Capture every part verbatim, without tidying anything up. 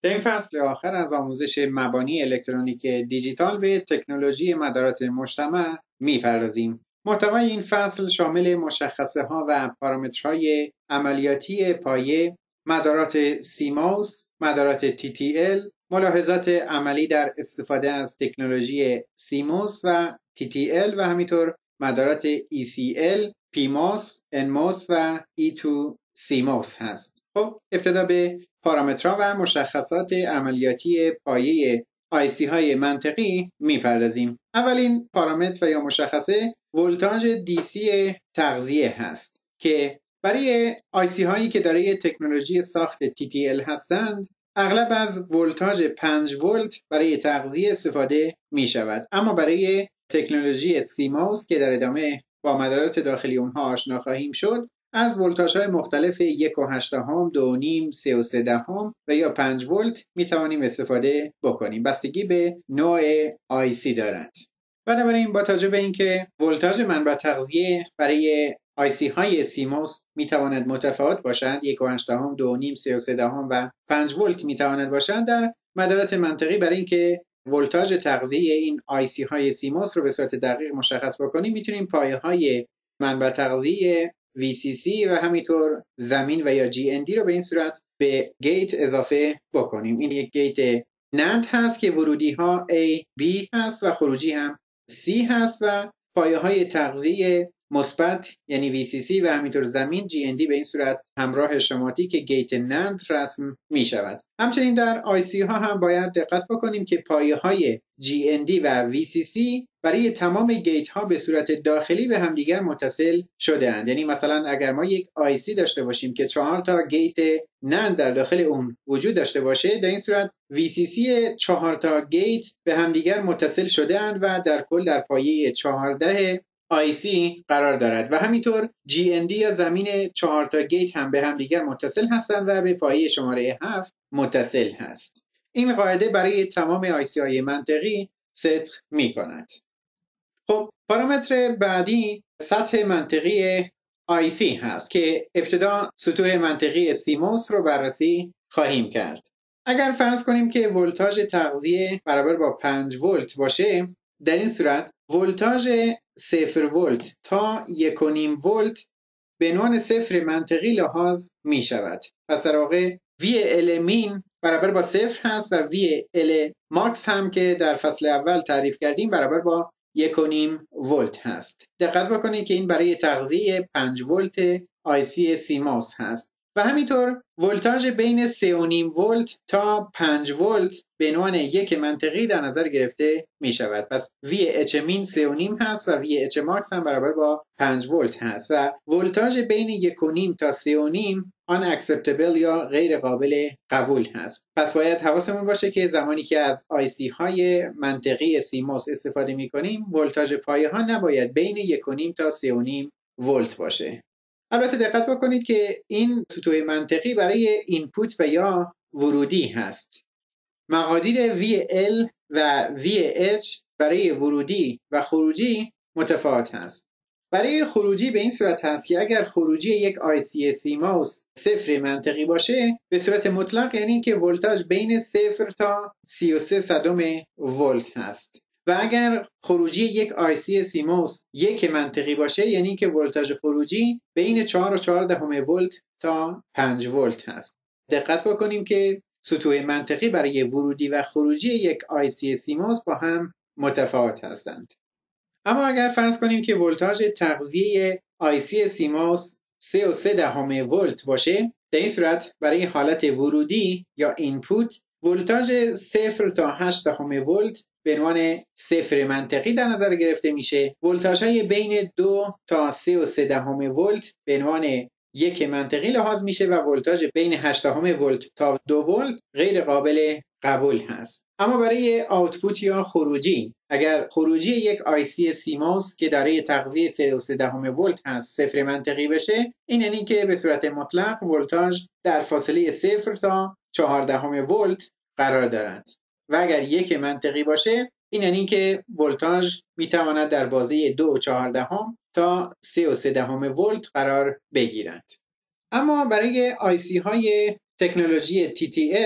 در این فصل آخر از آموزش مبانی الکترونیک دیجیتال به تکنولوژی مدارات مجتمع می‌پردازیم. محتوای این فصل شامل مشخصه ها و پارامترهای عملیاتی پایه، مدارات سیموس، مدارات تی تی ال، ملاحظات عملی در استفاده از تکنولوژی سیموس و تی تی ال و همینطور مدارات ای سی ال، پی موس، ان موس و ای تو سیموس هست. خب ابتدا به پارامترها و مشخصات عملیاتی پایه آی سی های منطقی میپردازیم. اولین پارامتر و یا مشخصه ولتاژ دی سی تغذیه هست که برای آی سی هایی که دارای تکنولوژی ساخت تی تی ال هستند اغلب از ولتاژ پنج ولت برای تغذیه استفاده می شود، اما برای تکنولوژی سیموس که در ادامه با مدارات داخلی اونها آشنا خواهیم شد از ولتاژهای مختلف یک و هشت دهم، دو و نیم، سه و سه دهم و یا پنج ولت می توانیم استفاده بکنیم. بستگی به نوع آی سی دارد. بنابراین با توجه به اینکه ولتاژ منبع تغذیه برای آی سی های سیموس می تواند متفاوت باشند، یک و هشت دهم، دو و نیم، سه و سه دهم و پنج ولت می تواند باشند، در مدارات منطقی برای اینکه ولتاژ تغذیه این آی سی های سیموس رو به صورت دقیق مشخص بکنیم میتونیم پایه های منبع تغذیه وی سی سی و همینطور زمین و یا جی ان دی رو به این صورت به گیت اضافه بکنیم. این یک گیت نند هست که ورودی ها A، B هست و خروجی هم C هست و پایه های تغذیه مثبت یعنی وی سی سی و همینطور زمین جی ان دی به این صورت همراه شماتیک گیت نند رسم می شود. همچنین در آی سی ها هم باید دقت بکنیم که پایه های جی ان دی و وی سی سی برای تمام گیت ها به صورت داخلی به همدیگر متصل شده اند. یعنی مثلا اگر ما یک آی سی داشته باشیم که چهار تا گیت نند در داخل اون وجود داشته باشه، در این صورت وی سی سی چهار تا گیت به همدیگر متصل شده اند و در کل در پایه چهارده آی سی قرار دارد و همینطور جی ان دی یا زمین چهار تا گیت هم به همدیگر متصل هستند و به پایه شماره هفت متصل هست. این قاعده برای تمام آی سی های منطقی صدق می کند. خب پارامتر بعدی سطح منطقی آی سی هست که ابتدا سطوح منطقی سیموس رو بررسی خواهیم کرد. اگر فرض کنیم که ولتاژ تغذیه برابر با پنج ولت باشه، در این صورت ولتاژ صفر ولت تا یک و نیم ولت به عنوان صفر منطقی لحاظ می شود. پس در واقع وی ال مین برابر با صفر هست و وی ال ماکس هم که در فصل اول تعریف کردیم برابر با یک و نیم ولت هست. دقت بکنید که این برای تغذیه پنج ولت آی سی سیموس هست و همینطور ولتاژ بین سه و نیم ولت تا پنج ولت به عنوان یک منطقی در نظر گرفته می شود. پس وی اچ مین سه و نیم هست و وی اچ ماکس هم برابر با پنج ولت هست و ولتاژ بین یک و نیم تا سه و نیم آن اکسپتبل یا غیر قابل قبول هست. پس باید حواسمون باشه که زمانی که از آی سی های منطقی سیموس استفاده می کنیم ولتاژ پایه ها نباید بین یک و نیم تا سه و نیم ولت باشه. البته دقت بکنید که این سطوح منطقی برای اینپوت و یا ورودی هست. مقادیر وی ال و وی اچ برای ورودی و خروجی متفاوت هست. برای خروجی به این صورت هست که اگر خروجی یک آی سی سیموس صفر منطقی باشه به صورت مطلق یعنی که ولتاژ بین صفر تا سی و سه صدم ولت هست و اگر خروجی یک آی سی سیموس یک منطقی باشه یعنی که ولتاژ خروجی بین چهار و چهار دهم ولت تا پنج ولت هست. دقت بکنیم که سطوح منطقی برای ورودی و خروجی یک آی سی سیموس با هم متفاوت هستند. اما اگر فرض کنیم که ولتاژ تغذیه آی سی سیموس سه و سه دهم ولت باشه، در این صورت برای حالت ورودی یا اینپوت ولتاژ صفر تا هشت دهم ولت به عنوان صفر منطقی در نظر گرفته میشه. ولتاژهای بین دو تا سه و سه دهم ولت به عنوان یک منطقی لحاظ میشه و ولتاژ بین هشت دهم ولت تا دو ولت غیر قابل قبول هست. اما برای آوتپوت یا خروجی اگر خروجی یک آی سی سیموس که دارای تغذیه سه و سه دهم ولت هست صفر منطقی بشه، این یعنی که به صورت مطلق ولتاژ در فاصله صفر تا چهار دهم ولت قرار دارد و اگر یک منطقی باشه این یعنی که ولتاژ میتواند در بازه دو و چهار دهم تا سه و سه دهم ولت قرار بگیرد. اما برای آی سی های تکنولوژی تی تی ال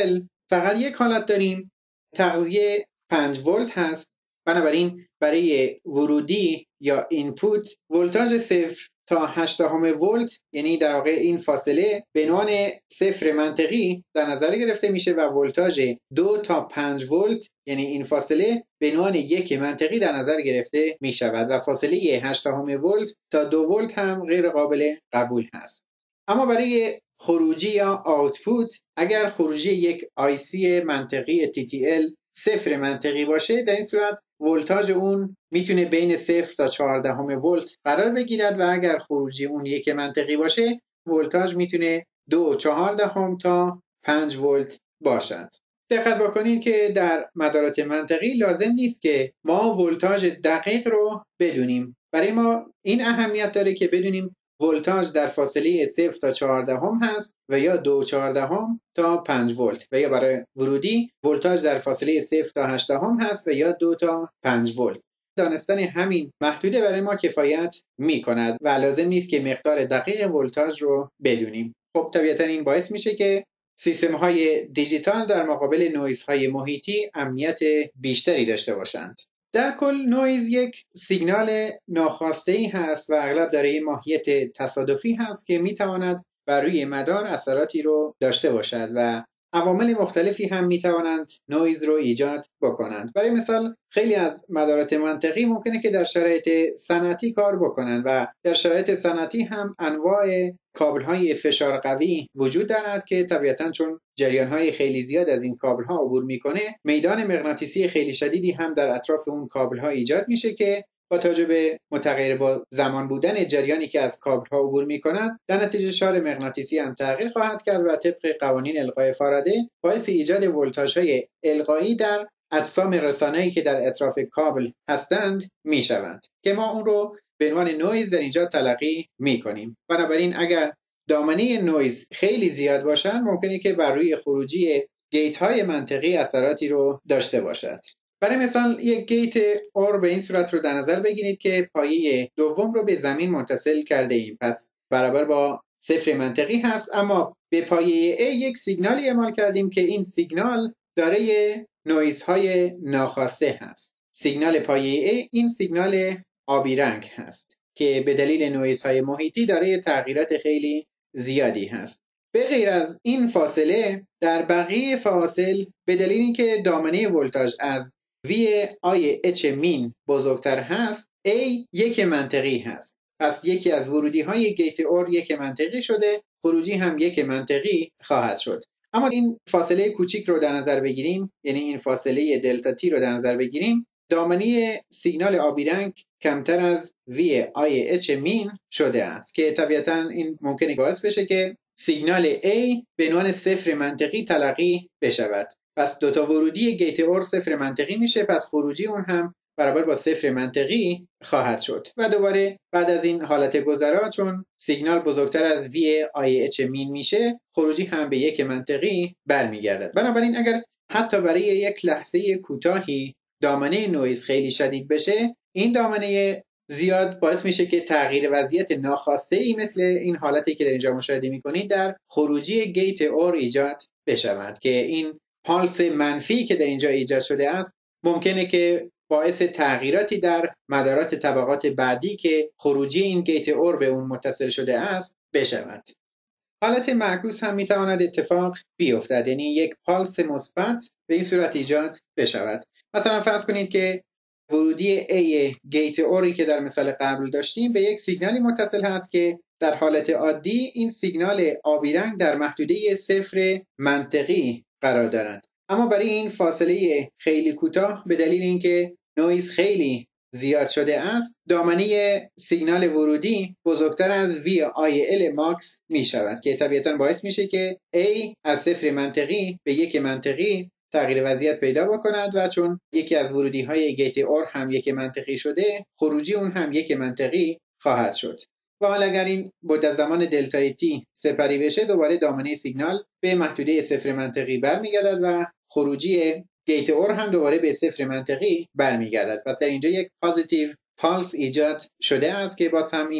فقط یک حالت داریم، تغذیه پنج ولت هست، بنابراین برای ورودی یا اینپوت ولتاژ صفر تا هشت دهم ولت، یعنی در واقع این فاصله به عنوان صفر منطقی در نظر گرفته میشه و ولتاژ دو تا پنج ولت، یعنی این فاصله به عنوان یک منطقی در نظر گرفته می شود و فاصله هشت دهم ولت تا دو ولت هم غیر قابل قبول هست. اما برای خروجی یا آوتپوت، اگر خروجی یک آی سی منطقی تی تی ال صفر منطقی باشه، در این صورت ولتاژ اون میتونه بین صفر تا چهار دهم ولت قرار بگیرد و اگر خروجی اون یک منطقی باشه، ولتاژ میتونه دو و چهار دهم تا پنج ولت باشد. دقت بکنید که در مدارات منطقی لازم نیست که ما ولتاژ دقیق رو بدونیم. برای ما این اهمیت داره که بدونیم ولتاژ در فاصله صفر تا چهار دهم هست و یا دو و چهار دهم تا پنج ولت، و یا برای ورودی ولتاژ در فاصله صفر تا هشت دهم هست و یا دو تا پنج ولت. دانستن همین محدوده برای ما کفایت می کند و لازم نیست که مقدار دقیق ولتاژ رو بدونیم. خب طبیعتا این باعث میشه که سیستم های دیجیتال در مقابل نویز های محیطی امنیت بیشتری داشته باشند. در کل نویز یک سیگنال ناخواسته‌ای هست و اغلب دارای ماهیت تصادفی هست که میتواند بر روی مدار اثراتی رو داشته باشد و عوامل مختلفی هم میتوانند نویز رو ایجاد بکنند. برای مثال خیلی از مدارات منطقی ممکنه که در شرایط صنعتی کار بکنند و در شرایط صنعتی هم انواع کابل‌های فشار قوی وجود دارد که طبیعتاً چون جریان‌های خیلی زیاد از این کابل‌ها عبور می‌کنه، میدان مغناطیسی خیلی شدیدی هم در اطراف اون کابل‌ها ایجاد میشه که با توجه به متغیر با زمان بودن جریانی که از کابل‌ها عبور می‌کند، در نتیجه شار مغناطیسی هم تغییر خواهد کرد و طبق قوانین القای فارادی باعث ایجاد ولتاژهای القایی در اجسام رسانه‌ای که در اطراف کابل هستند می‌شوند که ما اون رو به عنوان نویز در اینجا تلقی می‌کنیم. بنابراین اگر دامنه نویز خیلی زیاد باشند، ممکنه که بر روی خروجی گیت‌های منطقی اثراتی رو داشته باشد. برای مثال یک گیت اور به این صورت رو در نظر بگیرید که پایه دوم رو به زمین متصل کرده ایم، پس برابر با صفر منطقی هست، اما به پایه A یک سیگنالی اعمال کردیم که این سیگنال دارای نویزهای ناخواسته هست. سیگنال پایه A این سیگنال آبی رنگ هست که به دلیل نویزهای محیطی دارای تغییرات خیلی زیادی هست. به غیر از این فاصله در بقیه فواصل به دلیل اینکه دامنه ولتاژ از وی آی اچ مین بزرگتر هست، A یک منطقی هست. پس یکی از ورودی های گیت اور یک منطقی شده، خروجی هم یک منطقی خواهد شد. اما این فاصله کوچیک رو در نظر بگیریم، یعنی این فاصله دلتا تی رو در نظر بگیریم، دامنه سیگنال آبی رنگ کمتر از وی آی اچ مین شده است که طبیعتا این ممکنه باعث بشه که سیگنال A به عنوان صفر منطقی تلقی بشود. پس دوتا ورودی گیت اور صفر منطقی میشه، پس خروجی اون هم برابر با صفر منطقی خواهد شد. و دوباره بعد از این حالت گذرا چون سیگنال بزرگتر از وی آی اچ مین میشه، خروجی هم به یک منطقی برمیگردد. بنابراین اگر حتی برای یک لحظه کوتاهی دامنه نویز خیلی شدید بشه، این دامنه زیاد باعث میشه که تغییر وضعیت ناخواسته ای مثل این حالتی که در اینجا مشاهده میکنید در خروجی گیت اور ایجاد بشود که این پالس منفی که در اینجا ایجاد شده است ممکنه که باعث تغییراتی در مدارات طبقات بعدی که خروجی این گیت اور به اون متصل شده است بشود. حالت معکوس هم میتواند اتفاق بیفتد، یعنی یک پالس مثبت به این صورت ایجاد بشود. مثلا فرض کنید که ورودی A گیت اوری که در مثال قبل داشتیم به یک سیگنالی متصل هست که در حالت عادی این سیگنال آبی رنگ در محدوده صفر منطقی قرار دارد، اما برای این فاصله خیلی کوتاه به دلیل اینکه نویز خیلی زیاد شده است، دامنه سیگنال ورودی بزرگتر از وی آی ال ماکس می شود که طبیعتا باعث میشه که A از صفر منطقی به یک منطقی تغییر وضعیت پیدا بکند و چون یکی از ورودی های گیت اور هم یک منطقی شده، خروجی اون هم یک منطقی خواهد شد. و حالا اگر این مدت زمان دلتا تی سپری بشه، دوباره دامنه سیگنال به محدوده صفر منطقی برمیگردد و خروجی گیت اور هم دوباره به صفر منطقی برمیگردد. پس در اینجا یک پوزیتیو پالس ایجاد شده است که باز هم این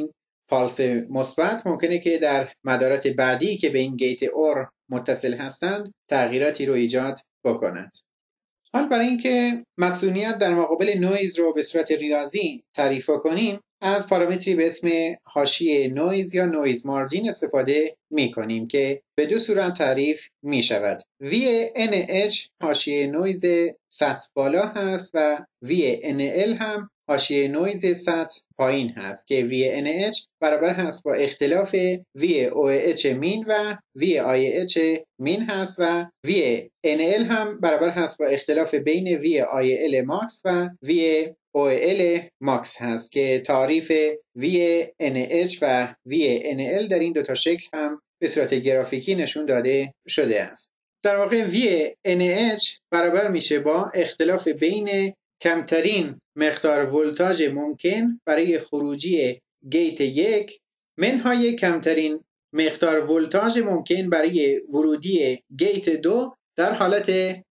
پالس مثبت ممکنه که در مدارات بعدی که به این گیت اور متصل هستند تغییراتی رو ایجاد بکند. حال برای اینکه مسئولیت در مقابل نویز رو به صورت ریاضی تعریف کنیم، از پارامتری به اسم حاشیه نویز یا نویز مارجین استفاده می کنیم که به دو صورت تعریف می شود. وی ان اچ حاشیه نویز سطح بالا هست و وی ان ال هم حاشیه نویز سطح پایین هست که وی ان اچ برابر هست با اختلاف وی او اچ مین و وی آی اچ مین هست و وی ان ال هم برابر هست با اختلاف بین وی آی ال ماکس و وی او ال ماکس هست که تعریف وی ان اچ و وی ان ال در این دو تا شکل هم به صورت گرافیکی نشون داده شده است. در واقع وی ان اچ برابر میشه با اختلاف بین کمترین مقدار ولتاژ ممکن برای خروجی گیت یک منهای کمترین مقدار ولتاژ ممکن برای ورودی گیت دو در حالت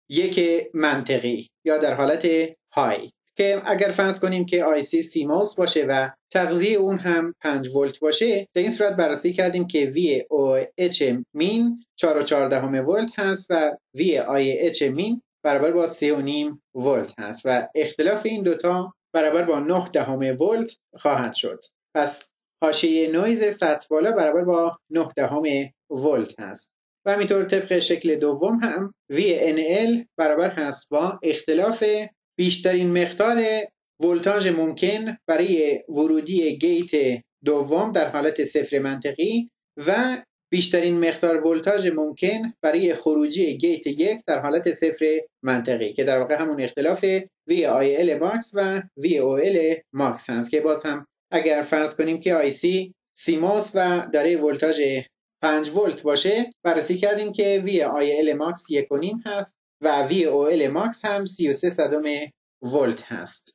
یک منطقی یا در حالت های، که اگر فرض کنیم که آی سی سیموس باشه و تغذیه اون هم پنج ولت باشه، در این صورت بررسی کردیم که وی او اچ مین چهار و چهار دهم ولت هست و وی آی اچ مین برابر با سه و نیم ولت هست و اختلاف این دوتا برابر با نه دهم ولت خواهد شد. پس حاشیه نویز سطح بالا برابر با نه دهم ولت هست و همینطور طبق شکل دوم هم وی ان ال برابر هست با اختلاف بیشترین مقدار ولتاژ ممکن برای ورودی گیت دوم در حالت صفر منطقی و بیشترین مقدار ولتاژ ممکن برای خروجی گیت یک در حالت صفر منطقی که در واقع همون اختلاف وی آی ال ماکس و وی او ال ماکس هست که باز هم اگر فرض کنیم که آی سی سیموس و داره ولتاژ پنج ولت باشه، بررسی کردیم که وی آی ال ماکس یک و نیم هست و وی او ال ماکس هم سی و سه صدم ولت هست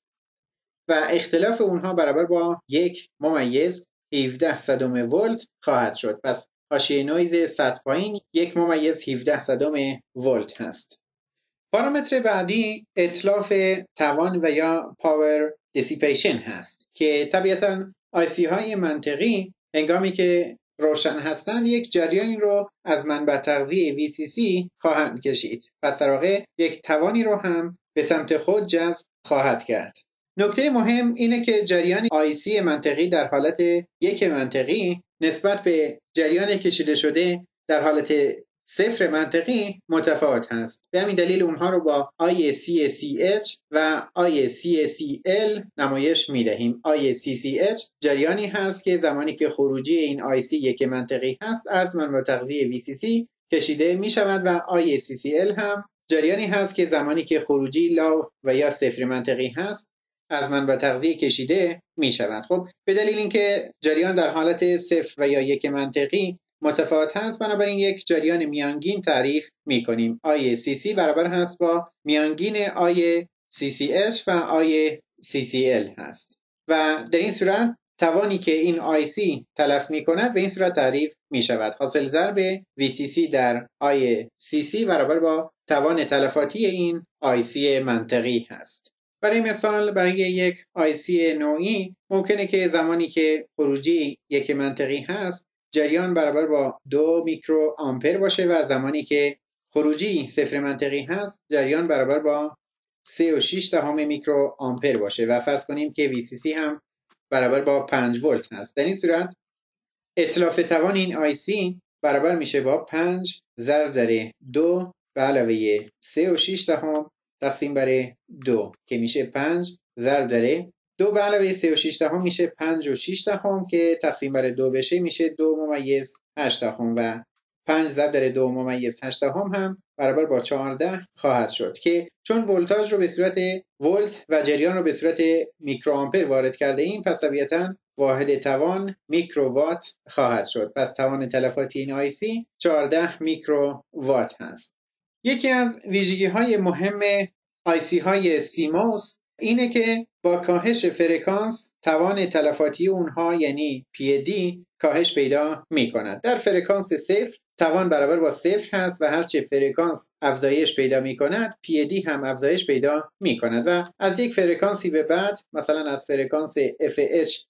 و اختلاف اونها برابر با یک ممیز هفده صدم ولت خواهد شد. پس حاشیه نویز سطح پایین یک ممیز هفده صدم ولت هست. پارامتر بعدی اتلاف توان و یا پاور دیسیپیشن هست که طبیعتاً آی سی های منطقی هنگامی که روشن هستند یک جریانی رو از منبع تغذیه وی سی سی خواهند کشید. پس در واقع یک توانی رو هم به سمت خود جذب خواهد کرد. نکته مهم اینه که جریان آی سی منطقی در حالت یک منطقی نسبت به جریان کشیده شده در حالت صفر منطقی متفاوت هست. به همین دلیل اونها رو با آی سی سی اچ و آی سی سی ال نمایش میدهیم. آی سی سی اچ جریانی هست که زمانی که خروجی این آی سی یک منطقی هست از منبع تغذیه وی سی سی کشیده می شود و آی سی سی ال هم جریانی هست که زمانی که خروجی لا و یا صفر منطقی هست از منبع تغذیه کشیده می شود. خب به دلیل اینکه جریان در حالت صفر و یا یک منطقی متفاوت هست، بنابراین یک جریان میانگین تعریف می کنیم. آی سی سی برابر هست با میانگین آی سی سی اچ و آی سی سی ال هست و در این صورت توانی که این آی سی تلف می کند به این صورت تعریف می شود. حاصل ضرب وی سی سی در آی سی سی برابر با توان تلفاتی این آی سی منطقی هست. برای مثال برای یک آی سی نوعی ممکنه که زمانی که خروجی یک منطقی هست جریان برابر با دو میکرو آمپر باشه و زمانی که خروجی صفر منطقی هست جریان برابر با سه و شش دهم میکرو آمپر باشه و فرض کنیم که وی سی سی هم برابر با پنج ولت هست. در این صورت اتلاف توان این آی سی برابر میشه با پنج ضرب در دو به علاوه سه و شش دهم تقسیم بر دو که میشه پنج ضرب در دو به علاوه سه و شش دهم میشه پنج و شش دهم که تقسیم بر دو بشه میشه دو ممیز هشت دهم و پنج ضرب در دو ممیز هشت دهم هم برابر با چهارده خواهد شد که چون ولتاژ رو به صورت ولت و جریان رو به صورت میکروآمپر وارد کرده ایم پس طبیعتاً واحد توان میکرووات خواهد شد. پس توان تلفاتی این آی سی چهارده میکرووات هست. یکی از ویژگی های مهم آی سی های سیموس اینه که با کاهش فرکانس توان تلفاتی اونها یعنی پی دی کاهش پیدا می کند. در فرکانس صفر توان برابر با صفر هست و هرچه فرکانس افزایش پیدا می کند پی دی هم افزایش پیدا می کند و از یک فرکانسی به بعد مثلا از فرکانس اف اچ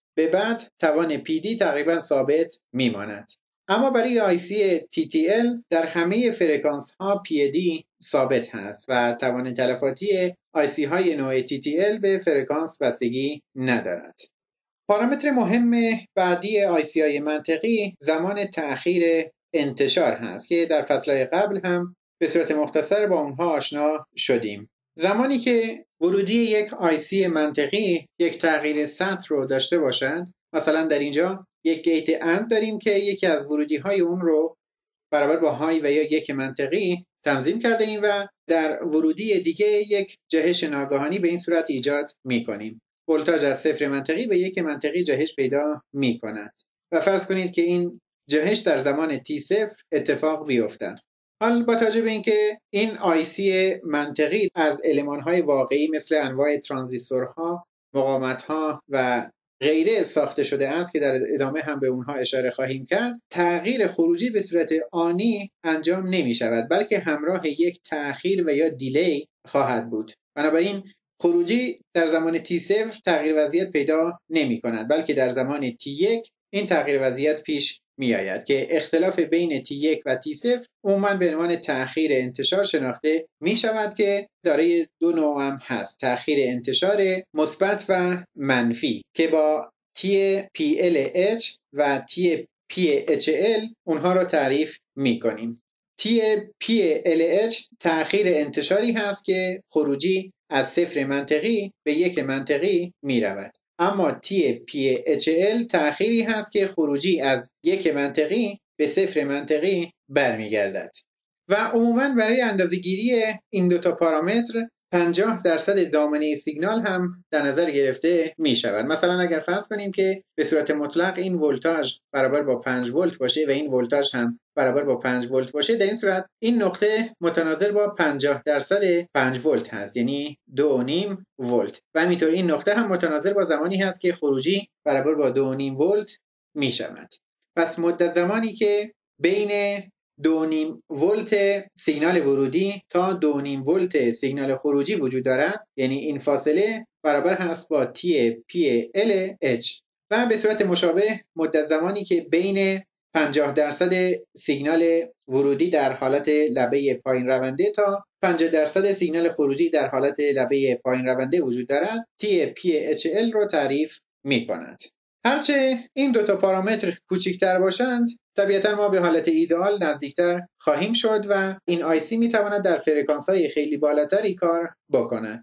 به بعد توان پی دی تقریبا ثابت میماند. اما برای آی سی تی تی ال در همه فرکانس ها پی دی ثابت هست و توان تلفاتی آی سی های نوع تی تی ال به فرکانس بستگی ندارد. پارامتر مهم بعدی آی سی های منطقی زمان تأخیر انتشار هست که در فصلهای قبل هم به صورت مختصر با اونها آشنا شدیم. زمانی که ورودی یک آی سی منطقی یک تغییر سطح رو داشته باشند، مثلا در اینجا یک گیت اند داریم که یکی از ورودی های اون رو برابر با های و یا یک منطقی تنظیم کرده ایم و در ورودی دیگه یک جهش ناگهانی به این صورت ایجاد می کنیم. ولتاژ از صفر منطقی به یک منطقی جهش پیدا می کند و فرض کنید که این جهش در زمان تی صفر اتفاق بیفتد. حال با توجه به اینکه این آی سی منطقی از المان‌های واقعی مثل انواع ترانزیستورها، مقاومت‌ها و غیره ساخته شده است که در ادامه هم به اونها اشاره خواهیم کرد، تغییر خروجی به صورت آنی انجام نمی شود بلکه همراه یک تأخیر و یا دیلی خواهد بود. بنابراین خروجی در زمان تی صفر تغییر وضعیت پیدا نمی کند بلکه در زمان تی یک این تغییر وضعیت پیش می آید که اختلاف بین تی یک و تی صفر عموما به عنوان تأخیر انتشار شناخته می شود که دارای دو نوع هم هست، تأخیر انتشار مثبت و منفی که با تی پی ال اچ و تی پی اچ ال اونها رو تعریف می کنیم. تی پی ال اچ تأخیر انتشاری هست که خروجی از صفر منطقی به یک منطقی می رود. اما تی پی اچ ال تأخیری هست که خروجی از یک منطقی به صفر منطقی برمیگردد. و عموما برای اندازه‌گیری این دو تا پارامتر پنجاه درصد دامنه سیگنال هم در نظر گرفته می شود. مثلا اگر فرض کنیم که به صورت مطلق این ولتاژ برابر با پنج ولت باشه و این ولتاژ هم برابر با پنج ولت باشه، در این صورت این نقطه متناظر با پنجاه درصد پنج ولت هست، یعنی دو و نیم ولت. و همینطور این نقطه هم متناظر با زمانی هست که خروجی برابر با دو و نیم ولت می شود. پس مدت زمانی که بین دو و نیم ولت سیگنال ورودی تا دو و نیم ولت سیگنال خروجی وجود دارد، یعنی این فاصله برابر هست با تی پی ال اچ. و به صورت مشابه مدت زمانی که بین پنجاه درصد سیگنال ورودی در حالت لبه پایین رونده تا پنجاه درصد سیگنال خروجی در حالت لبه پایین رونده وجود دارد، تی پی اچ ال رو تعریف می کند. هرچه این دو تا پارامتر کوچکتر باشند، طبیعتا ما به حالت ایدئال نزدیکتر خواهیم شد و این آی سی می تواند در فرکانس‌های خیلی بالاتری کار بکند.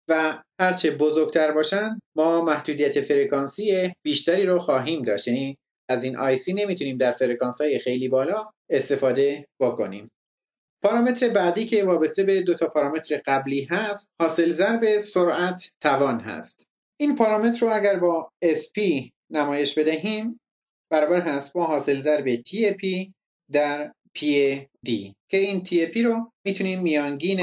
و هرچه بزرگتر باشند ما محدودیت فرکانسی بیشتری رو خواهیم داشت، یعنی از این آی سی نمیتونیم در فرکانس‌های خیلی بالا استفاده بکنیم. پارامتر بعدی که وابسته به دو تا پارامتر قبلی هست، حاصل ضرب سرعت توان هست. این پارامتر رو اگر با اس پی نمایش بدهیم برابر هست با حاصل ضرب تی پی در پی دی که این تی پی رو میتونیم میانگین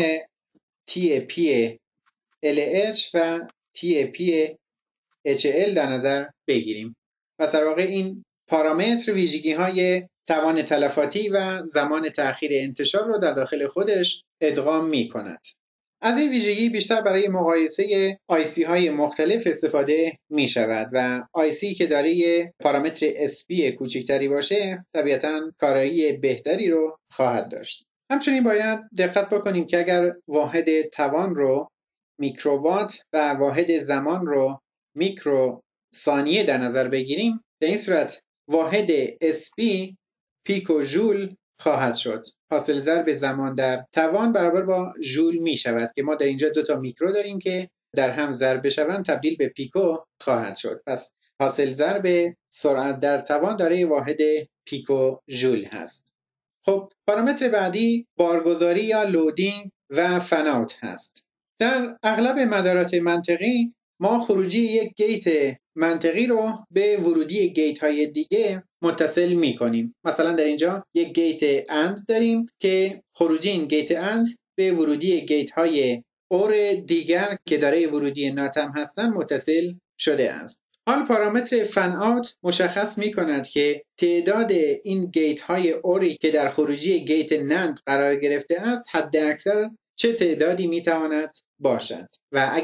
تی پی ال اچ و تی پی اچ ال در نظر بگیریم. پس در واقع این پارامتر ویژگی های توان تلفاتی و زمان تأخیر انتشار رو در داخل خودش ادغام می کند. از این ویژگی بیشتر برای مقایسه آی سی های مختلف استفاده می شود و آی سی که دارای پارامتر اس پی کوچکتری باشه طبیعتاً کارایی بهتری رو خواهد داشت. همچنین باید دقت بکنیم که اگر واحد توان رو میکرووات و واحد زمان رو میکرو ثانیه در نظر بگیریم، در این صورت واحد اس پی پیکو ژول خواهد شد. حاصل ضرب زمان در توان برابر با ژول می شود که ما در اینجا دو تا میکرو داریم که در هم ضرب بشوند تبدیل به پیکو خواهد شد. پس حاصل ضرب سرعت در توان دارای واحد پیکو ژول هست. خب پارامتر بعدی بارگذاری یا لودینگ و فناوت هست. در اغلب مدارات منطقی ما خروجی یک گیت منطقی رو به ورودی گیت های دیگه متصل می کنیم. مثلا در اینجا یک گیت اند داریم که خروجی این گیت اند به ورودی گیت های اور دیگر که دارای ورودی ناتم هستن متصل شده است. حال پارامتر فن آوت مشخص می کند که تعداد این گیت های اوری که در خروجی گیت نند قرار گرفته است حد اکثر چه تعدادی می تواند باشد و اگر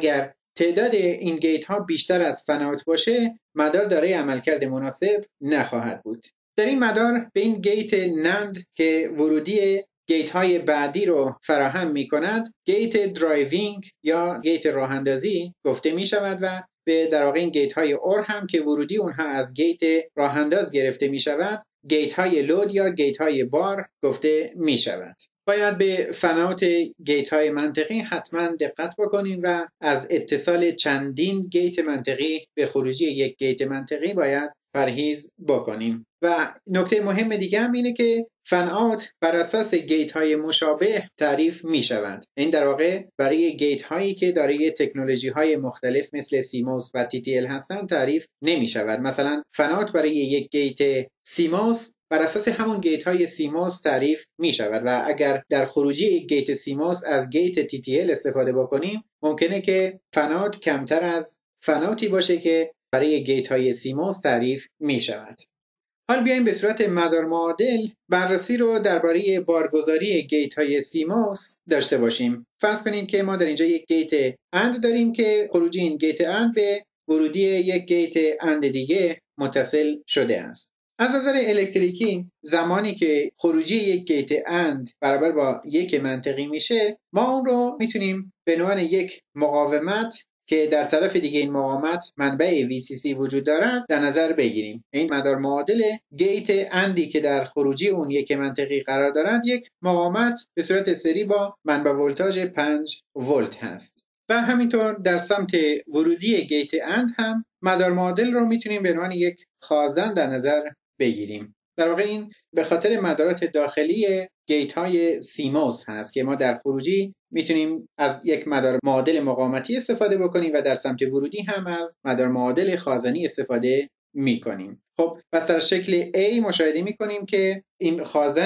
تعداد این گیت ها بیشتر از فن اوت باشه، مدار دارای عملکرد مناسب نخواهد بود. در این مدار به این گیت نند که ورودی گیت های بعدی رو فراهم می کند گیت درایوینگ یا گیت راه اندازی گفته می شود و به در واقع این گیت های اور هم که ورودی اونها از گیت راه انداز گرفته می شود گیت های لود یا گیت های بار گفته می شود. باید به فن اوت گیت های منطقی حتما دقت بکنیم و از اتصال چندین گیت منطقی به خروجی یک گیت منطقی باید پرهیز بکنیم. و نکته مهم دیگه هم اینه که فن اوت بر اساس گیت های مشابه تعریف می شوند. این در واقع برای گیت هایی که دارای تکنولوژی های مختلف مثل سیموس و تی تی ال هستند تعریف نمی شود. مثلا فن اوت برای یک گیت سیموس بر اساس همون گیت های سیموس تعریف می شود و اگر در خروجی یک گیت سیموس از گیت تی تی ال استفاده بکنیم ممکنه که فن اوت کمتر از فن اوتی باشه که برای گیت های سیموس تعریف می شود. حال بیایم به صورت مدار معادل بررسی رو درباره بارگذاری گیت های سیموس داشته باشیم. فرض کنید که ما در اینجا یک گیت اند داریم که خروجی این گیت اند به ورودی یک گیت اند دیگه متصل شده است. از نظر الکتریکی زمانی که خروجی یک گیت اند برابر با یک منطقی میشه ما اون رو میتونیم به عنوان یک مقاومت که در طرف دیگه این مقاومت منبع وی سی سی وجود دارد در نظر بگیریم. این مدار معادل گیت اندی که در خروجی اون یک منطقی قرار دارد یک مقاومت به صورت سری با منبع ولتاژ پنج ولت هست. و همینطور در سمت ورودی گیت اند هم مدار معادل رو میتونیم به عنوان یک خازن در نظر بگیریم. در واقع این به خاطر مدارات داخلی گیت های سیموس هست که ما در خروجی میتونیم از یک مدار معادل مقاومتی استفاده بکنیم و در سمت ورودی هم از مدار معادل خازنی استفاده میکنیم. خب پس در شکل A مشاهده میکنیم که این خازن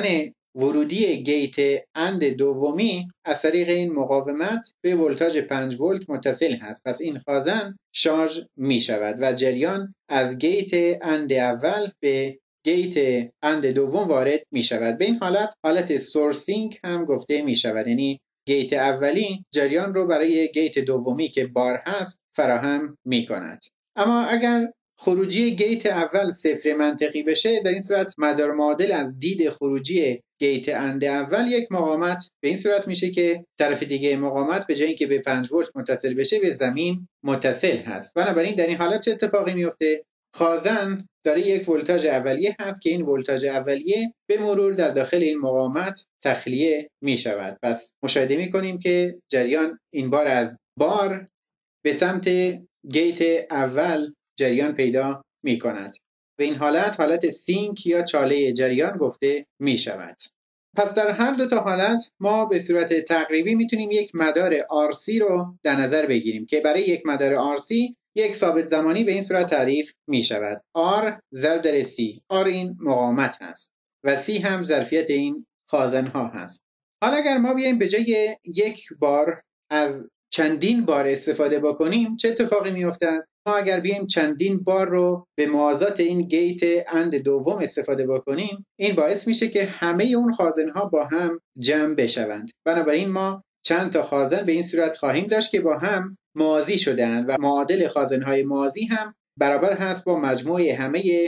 ورودی گیت اند دومی از طریق این مقاومت به ولتاژ پنج ولت متصل هست. پس این خازن شارژ می شود و جریان از گیت اند اول به گیت اند دوم وارد می شود. به این حالت حالت سورسینگ هم گفته می شود، یعنی گیت اولی جریان رو برای گیت دومی که بار هست فراهم می کند. اما اگر خروجی گیت اول صفر منطقی بشه در این صورت مدار معادل از دید خروجی گیت اند اول یک مقاومت به این صورت میشه که طرف دیگه مقاومت به جای اینکه به پنج ولت متصل بشه به زمین متصل هست. بنابراین در این حالت چه اتفاقی میفته؟ خازن داره یک ولتاژ اولیه هست که این ولتاژ اولیه به مرور در داخل این مقاومت تخلیه می شود. پس مشاهده می کنیم که جریان این بار از بار به سمت گیت اول جریان پیدا می کند. به این حالت حالت سینک یا چاله جریان گفته می شود. پس در هر دو تا حالت ما به صورت تقریبی میتونیم یک مدار آر سی رو در نظر بگیریم که برای یک مدار آر سی یک ثابت زمانی به این صورت تعریف می شود. R ضرب در C. R این مقاومت هست و C هم ظرفیت این خازن ها هست. حالا اگر ما بیایم به جای یک بار از چندین بار استفاده بکنیم چه اتفاقی می افتد؟ ما اگر بیایم چندین بار رو به موازات این گیت اند دوم استفاده بکنیم این باعث میشه که همه اون خازن ها با هم جمع بشوند. بنابراین ما چند تا خازن به این صورت خواهیم داشت که با هم موازی شده‌اند و معادل خازن‌های موازی هم برابر هست با مجموع همه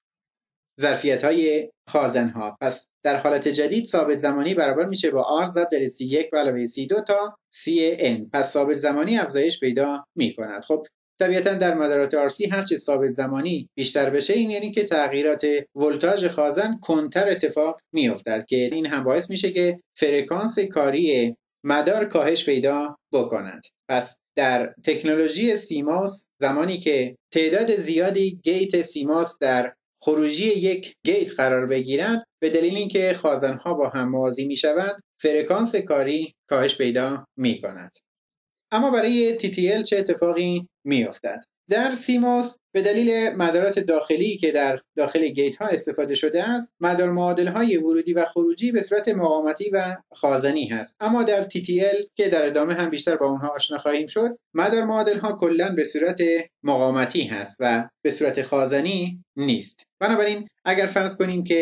ظرفیت‌های خازن‌ها. پس در حالت جدید ثابت زمانی برابر میشه با R ضرب در سی یک به علاوه سی دو تا سی ان. پس ثابت زمانی افزایش پیدا می‌کند. خب طبیعتاً در مدارات آر سی هرچه ثابت زمانی بیشتر بشه این یعنی که تغییرات ولتاژ خازن کنتر اتفاق می‌افتد که این هم باعث میشه که فرکانس کاری مدار کاهش پیدا بکند. پس در تکنولوژی سیموس زمانی که تعداد زیادی گیت سیموس در خروجی یک گیت قرار بگیرند به دلیل اینکه خازن‌ها با هم موازی می‌شوند فرکانس کاری کاهش پیدا می‌کند. اما برای تی تی ال چه اتفاقی می‌افتد؟ در سیموس به دلیل مدارات داخلی که در داخل گیت ها استفاده شده است مدار معادل های ورودی و خروجی به صورت مقاومتی و خازنی هست. اما در تی تی ال که در ادامه هم بیشتر با اونها آشنا خواهیم شد مدار معادل ها کلا به صورت مقاومتی هست و به صورت خازنی نیست. بنابراین اگر فرض کنیم که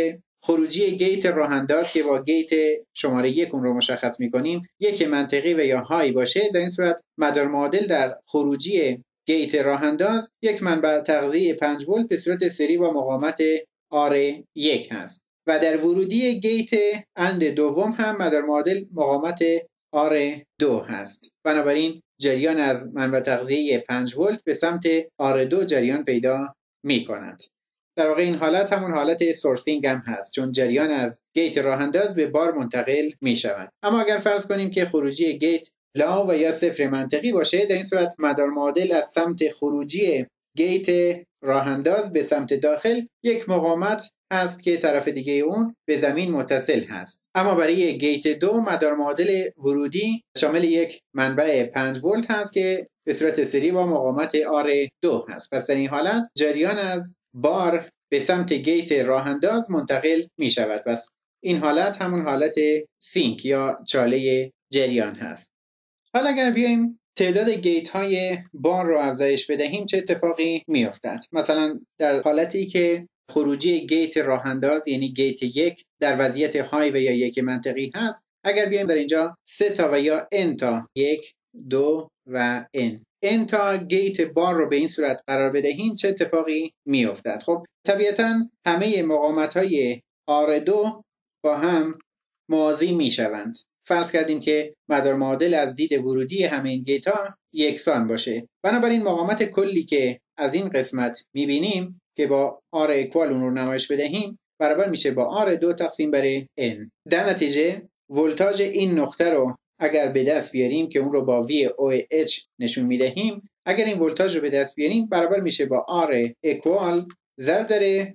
خروجی گیت راه انداز که با گیت شماره یک اون رو مشخص میکنیم یک منطقی و یا های باشه، در این صورت مدار معادل در خروجی گیت راه انداز یک منبع تغذیه پنج ولت به صورت سری با مقاومت آر یک هست و در ورودی گیت اند دوم هم مدار معادل مقاومت آر دو هست. بنابراین جریان از منبع تغذیه پنج ولت به سمت آر دو جریان پیدا می کند. در واقع این حالت همون حالت سورسینگ هم هست، چون جریان از گیت راه انداز به بار منتقل می شود. اما اگر فرض کنیم که خروجی گیت لا و یا صفر منطقی باشه، در این صورت مدار معادل از سمت خروجی گیت راه انداز به سمت داخل یک مقاومت هست که طرف دیگه اون به زمین متصل هست. اما برای گیت دو مدار معادل ورودی شامل یک منبع پنج ولت هست که به صورت سری با مقاومت آر دو هست. پس در این حالت جریان از بار به سمت گیت راه انداز منتقل می شود. پس این حالت همون حالت سینک یا چاله جریان هست. حالا اگر بیایم تعداد گیت های بار رو افزایش بدهیم چه اتفاقی می افتد؟ مثلا در حالتی که خروجی گیت راه انداز یعنی گیت یک در وضعیت های و یا یک منطقی هست، اگر بیایم در اینجا سه تا و یا n تا یک، دو و n n تا گیت بار رو به این صورت قرار بدهیم چه اتفاقی می افتد؟ خب طبیعتا همه مقاومت های آر دو با هم موازی می شوند. فرض کردیم که مدار معادل از دید ورودی همه این گیت ها یکسان باشه. بنابراین مقاومت کلی که از این قسمت میبینیم که با R اکوال اون رو نمایش بدهیم برابر میشه با R دو تقسیم بر N. در نتیجه ولتاژ این نقطه رو اگر به دست بیاریم که اون رو با وی او اچ نشون میدهیم، اگر این ولتاژ رو به دست بیاریم برابر میشه با R اکوال ضرب در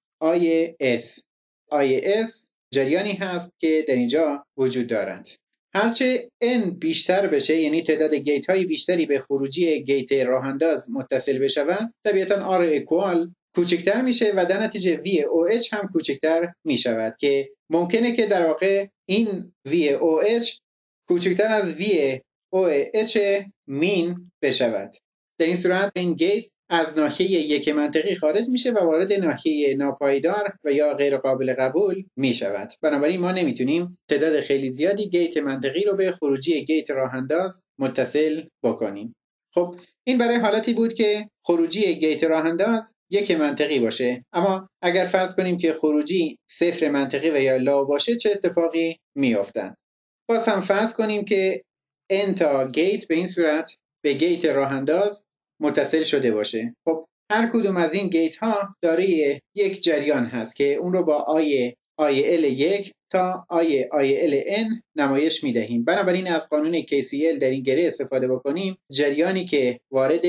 آی اس. آی اس جریانی هست که در اینجا وجود دارد. هرچه n بیشتر بشه، یعنی تعداد گیت های بیشتری به خروجی گیت راه انداز متصل بشوند، طبیعتا R اکوال کوچکتر میشه و در نتیجه وی او اچ هم کوچکتر میشود که ممکنه که در واقع این وی او اچ کوچکتر از وی او اچ مین بشود. در این صورت این گیت از ناحیه یک منطقی خارج میشه و وارد ناحیه ناپایدار و یا غیر قابل قبول میشود. بنابراین ما نمیتونیم تعداد خیلی زیادی گیت منطقی رو به خروجی گیت راه انداز متصل بکنیم. خب این برای حالتی بود که خروجی گیت راه انداز یک منطقی باشه. اما اگر فرض کنیم که خروجی صفر منطقی و یا لا باشه چه اتفاقی میافتد؟ باز هم فرض کنیم که n تا گیت به این صورت به گیت راه انداز متصل شده باشه. خب هر کدوم از این گیت ها دارای یک جریان هست که اون رو با آی آی ال یک تا آی آی ال n نمایش میدهیم. بنابراین از قانون کی سی ال در این گره استفاده بکنیم، جریانی که وارد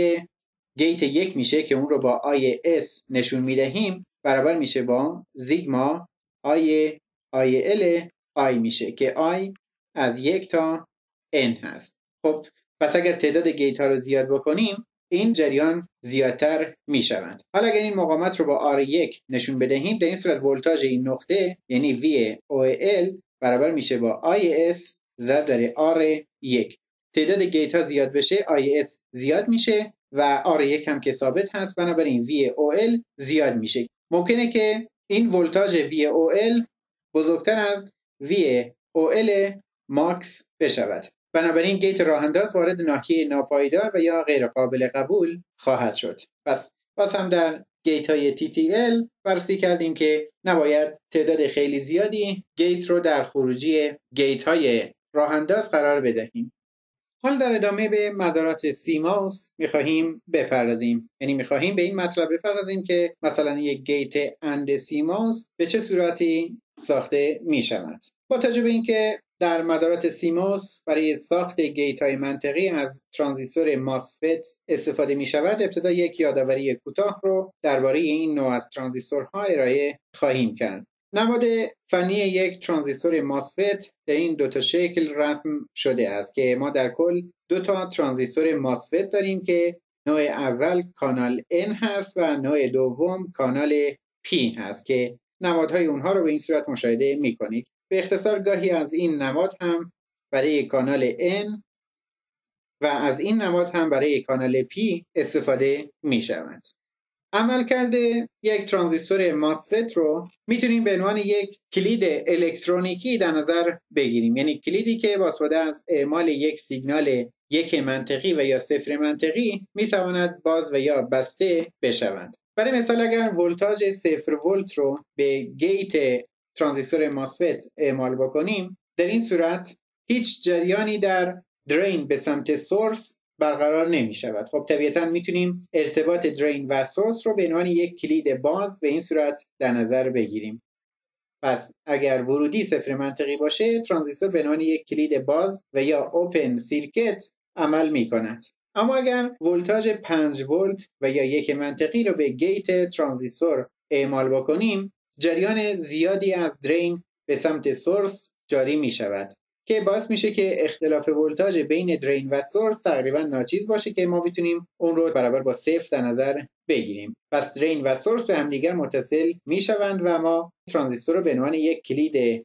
گیت یک میشه که اون رو با آی اس نشون میدهیم برابر میشه با زیگما آی آی ال آی میشه که آی از یک تا n هست. خب پس اگر تعداد گیت ها رو زیاد بکنیم این جریان زیادتر می شوند. حالا اگر این مقاومت رو با آر یک نشون بدهیم، در این صورت ولتاژ این نقطه یعنی وی او ال برابر میشه با آی اس ضرب در آر یک. تعداد گیت ها زیاد بشه آی اس زیاد میشه و آر یک هم که ثابت هست، بنابراین وی او ال زیاد میشه. ممکنه که این ولتاژ وی او ال بزرگتر از وی او ال ماکس بشود. بنابراین گیت راه انداز وارد ناحیه ناپایدار و یا غیر قابل قبول خواهد شد. پس باز هم در گیت های تی تی ال بررسی کردیم که نباید تعداد خیلی زیادی گیت رو در خروجی گیت های راه انداز قرار بدهیم. حال در ادامه به مدارات سیماوس میخواهیم بپردازیم، یعنی میخواهیم به این مطلب بپردازیم که مثلا یک گیت اند سیماوس به چه صورتی ساخته میشود. با توجه به اینکه در مدارات سیماوس برای ساخت گیت های منطقی از ترانزیستور ماسفت استفاده می شود، ابتدا یک یادآوری کوتاه رو درباره این نوع از ترانزیستورها ارائه خواهیم کرد. نماد فنی یک ترانزیستور ماسفت در این دو تا شکل رسم شده است که ما در کل دو تا ترانزیستور ماسفت داریم که نوع اول کانال N هست و نوع دوم کانال P هست که نمادهای اونها رو به این صورت مشاهده می کنید. به اختصار گاهی از این نماد هم برای کانال N و از این نماد هم برای کانال P استفاده می شود. عملکرد یک ترانزیستور ماسفت رو میتونیم به عنوان یک کلید الکترونیکی در نظر بگیریم، یعنی کلیدی که با استفاده از اعمال یک سیگنال یک منطقی و یا صفر منطقی میتواند باز و یا بسته بشود. برای مثال اگر ولتاژ صفر ولت رو به گیت ترانزیستور ماسفت اعمال بکنیم، در این صورت هیچ جریانی در درین به سمت سورس برقرار نمی شود. خب طبیعتا میتونیم ارتباط درین و سورس رو به عنوان یک کلید باز به این صورت در نظر بگیریم. پس اگر ورودی صفر منطقی باشه، ترانزیستور به عنوان یک کلید باز و یا اوپن سیرکت عمل می کند. اما اگر ولتاژ پنج ولت و یا یک منطقی رو به گیت ترانزیستور اعمال بکنیم، جریان زیادی از درین به سمت سورس جاری می شود که باعث میشه که اختلاف ولتاژ بین درین و سورس تقریبا ناچیز باشه که ما بتونیم اون رو برابر با صفر در نظر بگیریم. پس درین و سورس به همدیگر متصل میشوند و ما ترانزیستور رو به عنوان یک کلید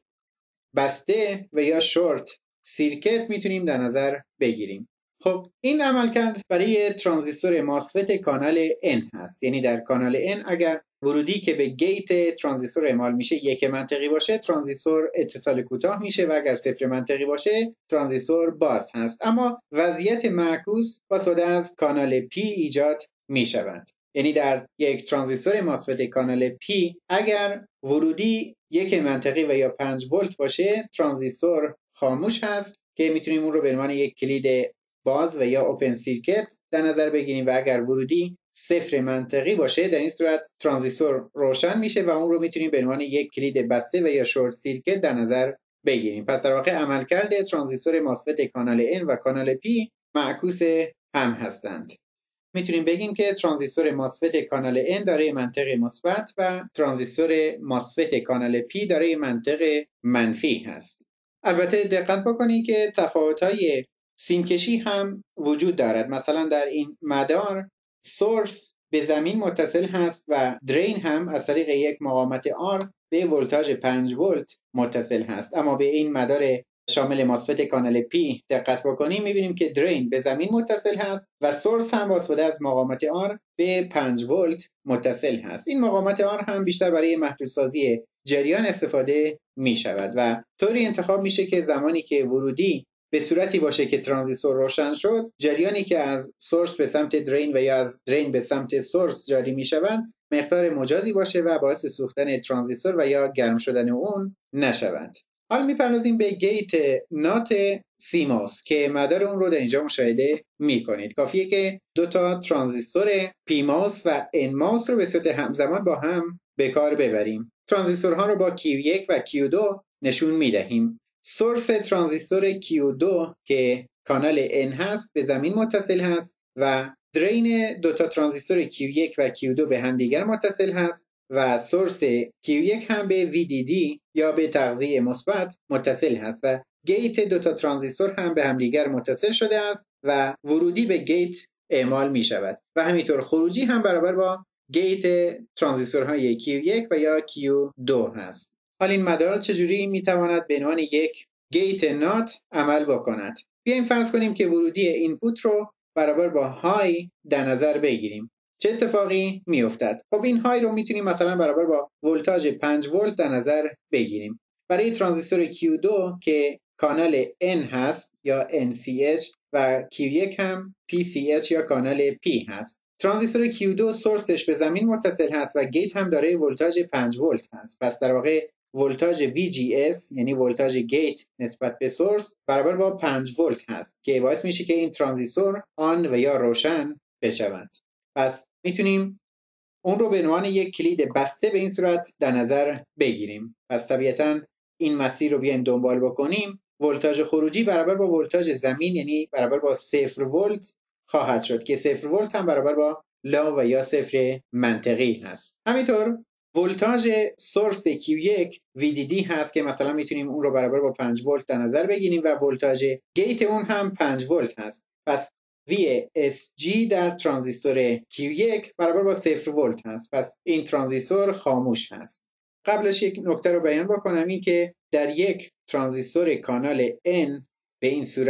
بسته و یا شورت سیرکت میتونیم در نظر بگیریم. خب این عملکرد برای ترانزیستور ماسفت کانال N هست، یعنی در کانال N اگر ورودی که به گیت ترانزیستور اعمال میشه یک منطقی باشه، ترانزیستور اتصال کوتاه میشه و اگر صفر منطقی باشه ترانزیستور باز هست. اما وضعیت معکوس با استفاده از کانال P ایجاد میشود، یعنی در یک ترانزیستور ماسفت کانال P اگر ورودی یک منطقی و یا پنج ولت باشه، ترانزیستور خاموش هست که میتونیم اون رو به عنوان یک کلید باز و یا اوپن سیرکت در نظر بگیریم و اگر ورودی صفر منطقی باشه، در این صورت ترانزیستور روشن میشه و اون رو میتونیم به عنوان یک کلید بسته و یا شورت سیرکت در نظر بگیریم. پس در واقع عملکرد ترانزیستور ماسفت کانال N و کانال P معکوس هم هستند. میتونیم بگیم که ترانزیستور ماسفت کانال N دارای منطق مثبت و ترانزیستور ماسفت کانال P دارای منطق منفی هست. البته دقت بکنید که تفاوت‌های سیمکشی هم وجود دارد. مثلا در این مدار سورس به زمین متصل هست و درین هم از طریق یک مقاومت R به ولتاژ پنج ولت متصل هست. اما به این مدار شامل ماسفت کانال P دقت بکنیم میبینیم که درین به زمین متصل هست و سورس هم با استفاده از مقاومت R به پنج ولت متصل هست. این مقاومت R هم بیشتر برای محدودسازی جریان استفاده می شود و طوری انتخاب میشه که زمانی که ورودی به صورتی باشه که ترانزیستور روشن شد، جریانی که از سورس به سمت درین و یا از درین به سمت سورس جاری می شود مقدار مجازی باشه و باعث سوختن ترانزیستور و یا گرم شدن اون نشود. حالا میپردازیم به گیت نات سیماس که مدار اون رو در اینجا مشاهده میکنید. کافیه که دو تا ترانزیستور پی ماس و ان ماس رو به صورت همزمان با هم به کار ببریم. ترانزیستورها رو با کیو یک و کیو دو نشون میدهیم. سورس ترانزیستور کیو دو که کانال N هست به زمین متصل هست و درین دو تا ترانزیستور کیو یک و کیو دو به همدیگر متصل هست و سورس کیو یک هم به وی دی دی یا به تغذیه مثبت متصل هست و گیت دو تا ترانزیستور هم به همدیگر متصل شده است و ورودی به گیت اعمال می شود و همینطور خروجی هم برابر با گیت ترانزیستورهای کیو یک و یا کیو دو هست. حالا این مدار چجوری می تواند به عنوان یک گیت نات عمل بکند؟ بیایم فرض کنیم که ورودی اینپوت رو برابر با های در نظر بگیریم. چه اتفاقی می افتد؟ خب این های رو میتونیم مثلا برابر با ولتاژ پنج ولت در نظر بگیریم. برای ترانزیستور کیو دو که کانال N هست یا ان سی اچ و کیو یک هم پی سی اچ یا کانال P هست. ترانزیستور کیو دو سورسش به زمین متصل هست و گیت هم دارای ولتاژ پنج ولت هست. پس در واقع ولتاژ وی جی اس یعنی ولتاژ گیت نسبت به سورس برابر با پنج ولت هست که باعث میشه که این ترانزیستور آن و یا روشن بشود. پس میتونیم اون رو به عنوان یک کلید بسته به این صورت در نظر بگیریم. پس طبیعتاً این مسیر رو بیایم دنبال بکنیم. ولتاژ خروجی برابر با ولتاژ زمین یعنی برابر با صفر ولت خواهد شد که صفر ولت هم برابر با لا و یا صفر منطقی هست. همینطور ولتاژ سورس کیو یک وی دی دی هست که مثلا میتونیم اون رو برابر با پنج ولت در نظر بگیریم و ولتاژ گیت اون هم پنج ولت هست. پس وی اس جی در ترانزیستور کیو یک برابر با صفر ولت هست. پس این ترانزیستور خاموش هست. قبلش یک نکته رو بیان بکنم، این که در یک ترانزیستور کانال N به این صورت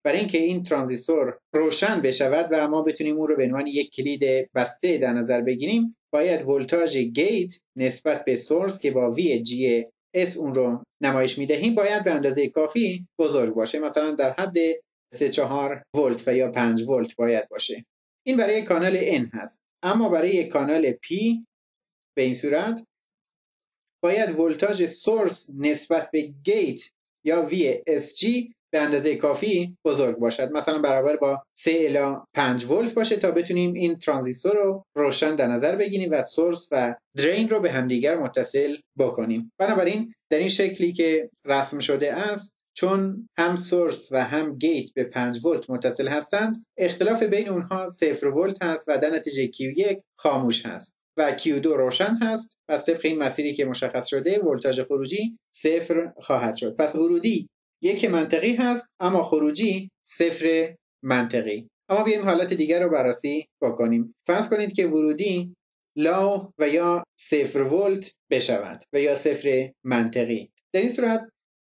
برای اینکه این ترانزیستور روشن بشود و ما بتونیم اون رو به عنوان یک کلید بسته در نظر بگیریم، باید ولتاژ گیت نسبت به سورس که با وی جی اس اون رو نمایش میدهیم باید به اندازه کافی بزرگ باشه، مثلا در حد سه چهار ولت و یا پنج ولت باید باشه. این برای کانال N هست. اما برای کانال P به این صورت باید ولتاژ سورس نسبت به گیت یا وی اس جی به اندازه کافی بزرگ باشد، مثلا برابر با سه الی پنج ولت باشه تا بتونیم این ترانزیستور رو روشن در نظر بگیریم و سورس و درین رو به همدیگر متصل بکنیم. بنابراین در این شکلی که رسم شده است، چون هم سورس و هم گیت به پنج ولت متصل هستند، اختلاف بین اونها صفر ولت هست و در نتیجه کیو یک خاموش هست و کیو دو روشن هست. پس طبق این مسیری که مشخص شده ولتاژ خروجی صفر خواهد شد. پس ورودی یک منطقی هست اما خروجی صفر منطقی. اما بیایم حالت دیگر رو بررسی بکنیم. فرض کنید که ورودی لاو و یا صفر ولت بشود و یا صفر منطقی. در این صورت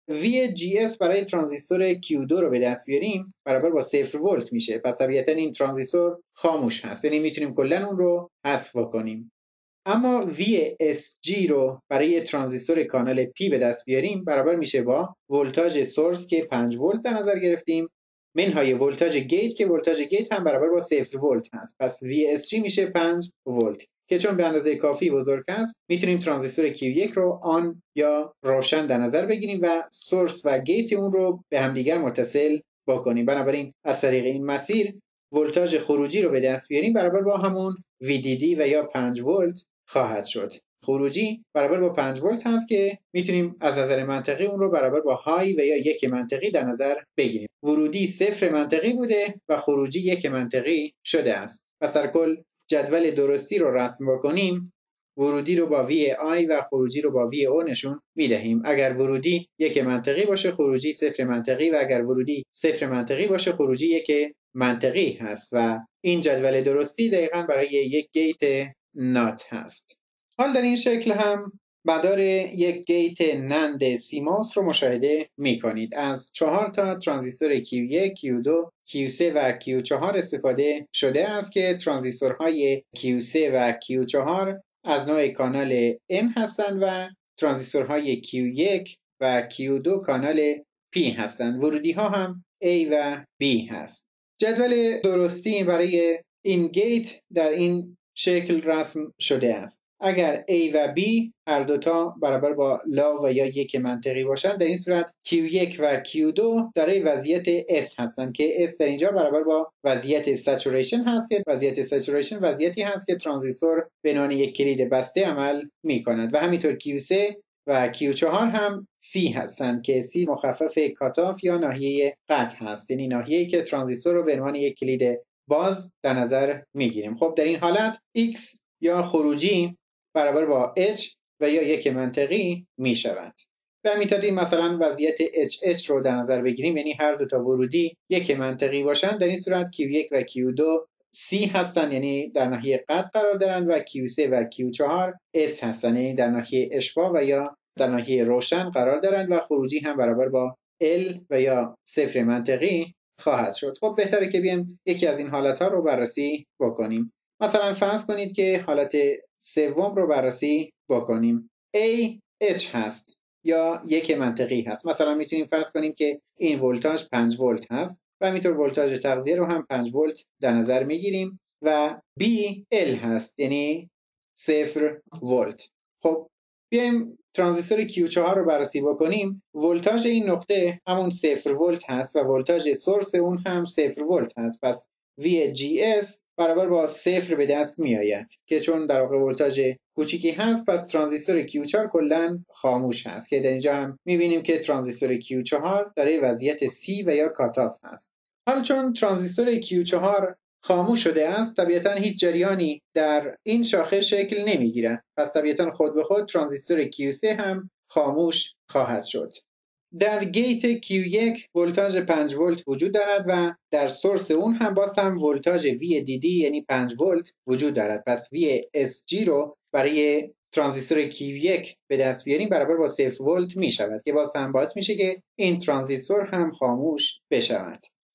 وی جی اس برای ترانزیستور کیو دو رو به دست بیاریم برابر با صفر ولت میشه. پس طبیعتا این ترانزیستور خاموش هست، یعنی میتونیم کلا اون رو حذف کنیم. اما وی اس جی رو برای ترانزیستور کانال P به دست بیاریم برابر میشه با ولتاژ سورس که پنج ولت در نظر گرفتیم منهای ولتاژ گیت که ولتاژ گیت هم برابر با صفر ولت هست. پس وی اس جی میشه پنج ولت که چون به اندازه کافی بزرگ است میتونیم ترانزیستور کیو یک رو آن یا روشن در نظر بگیریم و سورس و گیت اون رو به همدیگر متصل بکنیم. بنابراین از طریق این مسیر ولتاژ خروجی رو به دست بیاریم برابر با همون وی دی دی و یا پنج ولت خواهد شد. خروجی برابر با پنج ولت هست که میتونیم از نظر منطقی اون رو برابر با های و یا یک منطقی در نظر بگیریم. ورودی صفر منطقی بوده و خروجی یک منطقی شده است. پس در کل جدول درستی رو رسم بکنیم، ورودی رو با وی آی و خروجی رو با وی او نشون میدهیم. اگر ورودی یک منطقی باشه خروجی صفر منطقی و اگر ورودی صفر منطقی باشه خروجی یک منطقی هست و این جدول درستی دقیقاً برای یک گیت نات هست. حال در این شکل هم مدار یک گیت نند سیماس رو مشاهده می کنید. از چهار تا ترانزیستور کیو یک، کیو دو، کیو سه و کیو چهار استفاده شده است که ترانزیستورهای کیو سه و کیو چهار از نوع کانال N هستند و ترانزیستورهای کیو یک و کیو دو کانال P هستند. ورودی ها هم A و B هست. جدول درستی برای این گیت در این شکل رسم شده است. اگر A و B هر دوتا برابر با لاو و یا یک منطقی باشند، در این صورت کیو یک و کیو دو دارای وضعیت S هستند که S در اینجا برابر با وضعیت سچوریشن هست که وضعیت سچوریشن وضعیتی هست که ترانزیستور به عنوان یک کلید بسته عمل می کند و همینطور کیو سه و کیو چهار هم C هستند که C مخفف کاتاف یا ناحیه قطع هست، یعنی ناحیه‌ای که ترانزیستور رو به عنوان یک کلید باز در نظر میگیریم. خب در این حالت X یا خروجی برابر با H و یا یک منطقی می شود. به همین ترتیب مثلا وضعیت اچ اچ رو در نظر بگیریم، یعنی هر دو تا ورودی یک منطقی باشند. در این صورت کیو یک و کیو دو C هستن، یعنی در ناحیه قطع قرار دارند و کیو سه و کیو چهار S هستن، یعنی در ناحیه اشباع و یا در ناحیه روشن قرار دارند و خروجی هم برابر با L و یا صفر منطقی خواهد شد. خب بهتره که بیایم یکی از این حالت‌ها رو بررسی بکنیم. مثلا فرض کنید که حالت سوم رو بررسی بکنیم. A H هست یا یک منطقی هست. مثلا میتونیم فرض کنیم که این ولتاژ پنج ولت هست و همینطور ولتاژ تغذیه رو هم پنج ولت در نظر میگیریم و B L هست، یعنی صفر ولت. خب بیایم ترانزیستور کیو چهار رو بررسی بکنیم. ولتاژ این نقطه همون صفر ولت هست و ولتاژ سورس اون هم صفر ولت هست. پس وی جی اس برابر با صفر به دست می آید که چون در واقع ولتاژ کوچیکی هست، پس ترانزیستور کیو چهار کلا خاموش هست که در اینجا هم می بینیم که ترانزیستور کیو چهار در وضعیت C و یا کاتاف هست. حالا چون ترانزیستور کیو چهار خاموش شده است، طبیعتا هیچ جریانی در این شاخه شکل نمی گیرد. پس طبیعتا خود به خود ترانزیستور کیو سه هم خاموش خواهد شد. در گیت کیو یک ولتاژ پنج ولت وجود دارد و در سورس اون هم باز هم ولتاژ وی دی دی یعنی پنج ولت وجود دارد. پس وی اس جی رو برای ترانزیستور کیو یک به دست بیاریم برابر با صفر ولت می شود که باز هم باعث میشه که این ترانزیستور هم خاموش بشود.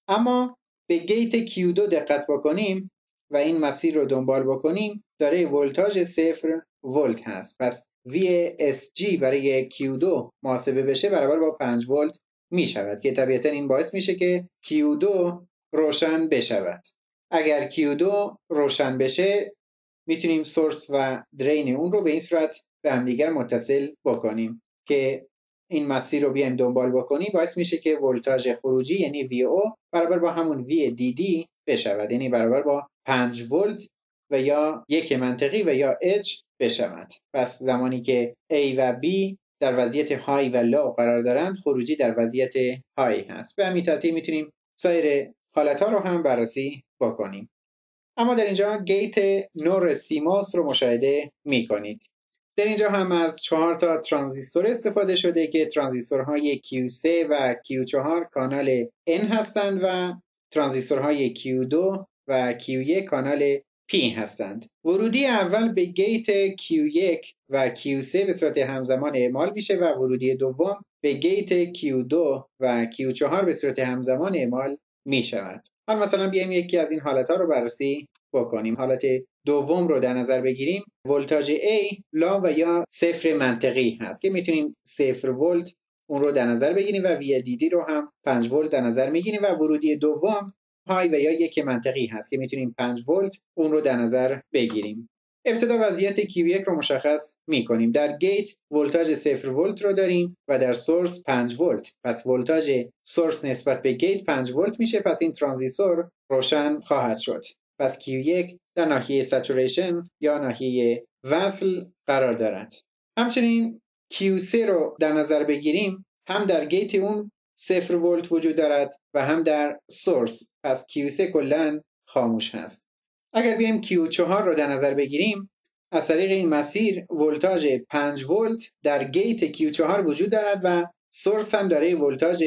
اما به گیت کیو دو دقت بکنیم و این مسیر رو دنبال بکنیم، داره ولتاژ صفر ولت هست. پس وی اس جی برای کیو دو محاسبه بشه برابر با پنج ولت می شود که طبیعتا این باعث میشه که کیو دو روشن بشود. اگر کیو دو روشن بشه میتونیم سورس و درین اون رو به این صورت به همدیگر متصل بکنیم که این مسیر رو بیایم دنبال بکنیم، باعث میشه که ولتاژ خروجی یعنی وی او برابر با همون وی دی دی بشود، یعنی برابر با پنج ولت و یا یک منطقی و یا اچ بشود. پس زمانی که A و B در وضعیت های و لو قرار دارند، خروجی در وضعیت های هست. به همین ترتیب میتونیم سایر حالتها رو هم بررسی بکنیم. اما در اینجا گیت نور سیماس رو مشاهده می کنید. در اینجا هم از چهار تا ترانزیستور استفاده شده که ترانزیستورهای کیو سه و کیو چهار کانال N هستند و ترانزیستورهای کیو دو و کیو یک کانال P هستند. ورودی اول به گیت کیو یک و کیو سه به صورت همزمان اعمال میشه و ورودی دوم به گیت کیو دو و کیو چهار به صورت همزمان اعمال می شود. حالا مثلا بیایم یکی از این حالتها رو بررسی بکنیم. حالت دوم رو در نظر بگیریم. ولتاژ A لا و یا صفر منطقی هست که میتونیم صفر ولت اون رو در نظر بگیریم و وی دی دی رو هم پنج ولت در نظر میگیریم و ورودی دوم های و یا یک منطقی هست که میتونیم پنج ولت اون رو در نظر بگیریم. ابتدا وضعیت کیو یک رو مشخص میکنیم. در گیت ولتاژ صفر ولت رو داریم و در سورس پنج ولت. پس ولتاژ سورس نسبت به گیت پنج ولت میشه. پس این ترانزیستور روشن خواهد شد. پس کیو یک در ناحیه سچوریشن یا ناحیه وصل قرار دارد. همچنین کیو سه رو در نظر بگیریم، هم در گیت اون صفر ولت وجود دارد و هم در سورس. پس کیو سه کلاً خاموش هست. اگر بیایم کیو چهار رو در نظر بگیریم، از طریق این مسیر ولتاژ پنج ولت در گیت کیو چهار وجود دارد و سورس هم دارای ولتاژ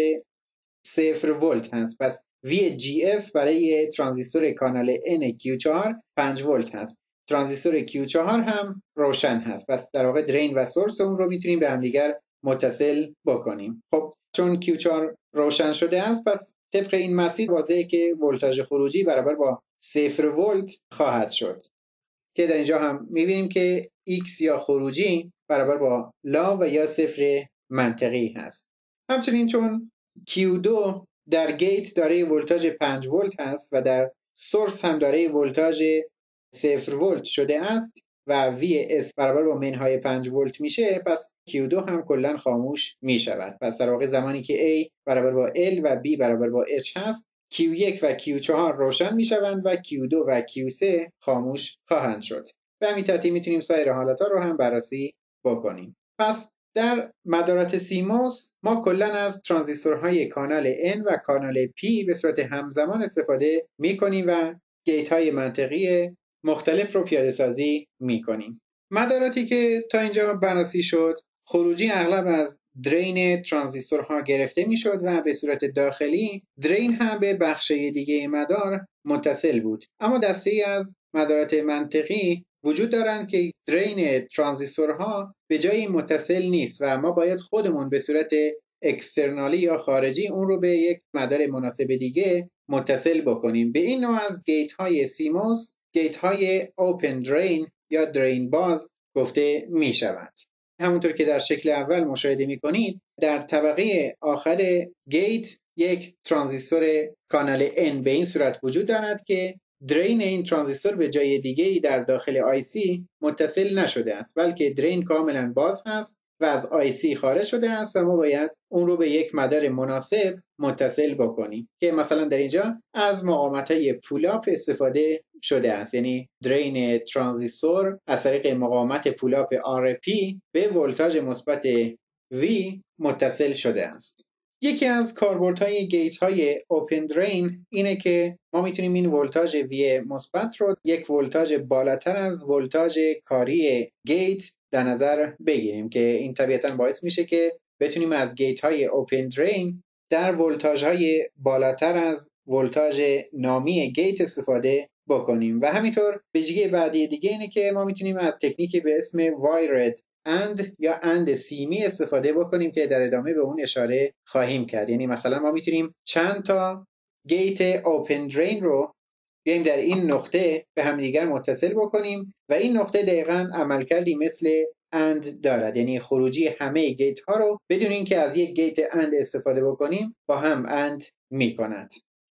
صفر ولت هست. پس وی جی اس برای ترانزیستور کانال N کیو چهار پنج ولت هست. ترانزیستور کیو چهار هم روشن هست. پس در واقع درین و سورس اون رو میتونیم به هم دیگر متصل بکنیم. خب چون کیو چهار روشن شده است، پس طبق این مسیر واضحه که ولتاژ خروجی برابر با صفر ولت خواهد شد که در اینجا هم میبینیم که X یا خروجی برابر با لا و یا صفر منطقی هست. همچنین چون کیو دو در گیت دارای ولتاژ پنج ولت هست و در سورس هم دارای ولتاژ صفر ولت شده است و وی اس برابر با منهای پنج ولت میشه، پس کیو دو هم کلا خاموش میشود. پس در واقع زمانی که A برابر با L و B برابر با H هست، کیو یک و کیو چهار روشن میشوند و کیو دو و کیو سه خاموش خواهند شد. به همین ترتیب میتونیم سایر حالتها رو هم بررسی بکنیم. پس در مدارات سیموس ما کلا از ترانزیستورهای کانال N و کانال P به صورت همزمان استفاده میکنیم و گیت های منطقی مختلف رو پیاده سازی میکنیم. مداراتی که تا اینجا بررسی شد، خروجی اغلب از درین ترانزیستورها گرفته میشد و به صورت داخلی درین هم به بخش دیگه مدار متصل بود. اما دسته ای از مدارات منطقی وجود دارند که درین ترانزیستورها به جایی متصل نیست و ما باید خودمون به صورت اکسترنالی یا خارجی اون رو به یک مدار مناسب دیگه متصل بکنیم. به این نوع از گیت های سیموس گیت های اوپن درین یا درین باز گفته می شود. همونطور که در شکل اول مشاهده می کنید، در طبقه آخر گیت یک ترانزیستور کانال N به این صورت وجود دارد که درین این ترانزیستور به جای دیگه‌ای در داخل آی سی متصل نشده است، بلکه درین کاملا باز هست و از آی سی خارج شده است و ما باید اون رو به یک مدار مناسب متصل بکنیم که مثلا در اینجا از مقاومت‌های پولاپ استفاده شده است. یعنی درین ترانزیستور از طریق مقاومت پولاپ آر پی به ولتاژ مثبت V متصل شده است. یکی از کاربردهای گیت های اوپن درین اینه که ما میتونیم این ولتاژ V مثبت رو یک ولتاژ بالاتر از ولتاژ کاری گیت در نظر بگیریم که این طبیعتاً باعث میشه که بتونیم از گیت های اوپن درین در ولتاژ های بالاتر از ولتاژ نامی گیت استفاده بکنیم. و همینطور ویژگی بعدی دیگه اینه که ما میتونیم از تکنیکی به اسم وایرد اند یا اند سیمی استفاده بکنیم که در ادامه به اون اشاره خواهیم کرد. یعنی مثلا ما میتونیم چند تا گیت اوپن درین رو بیایم در این نقطه به همدیگر متصل بکنیم و این نقطه دقیقاً عملکردی مثل اند دارد، یعنی خروجی همه گیت ها رو بدون اینکه از یک گیت اند استفاده بکنیم با هم اند می کند.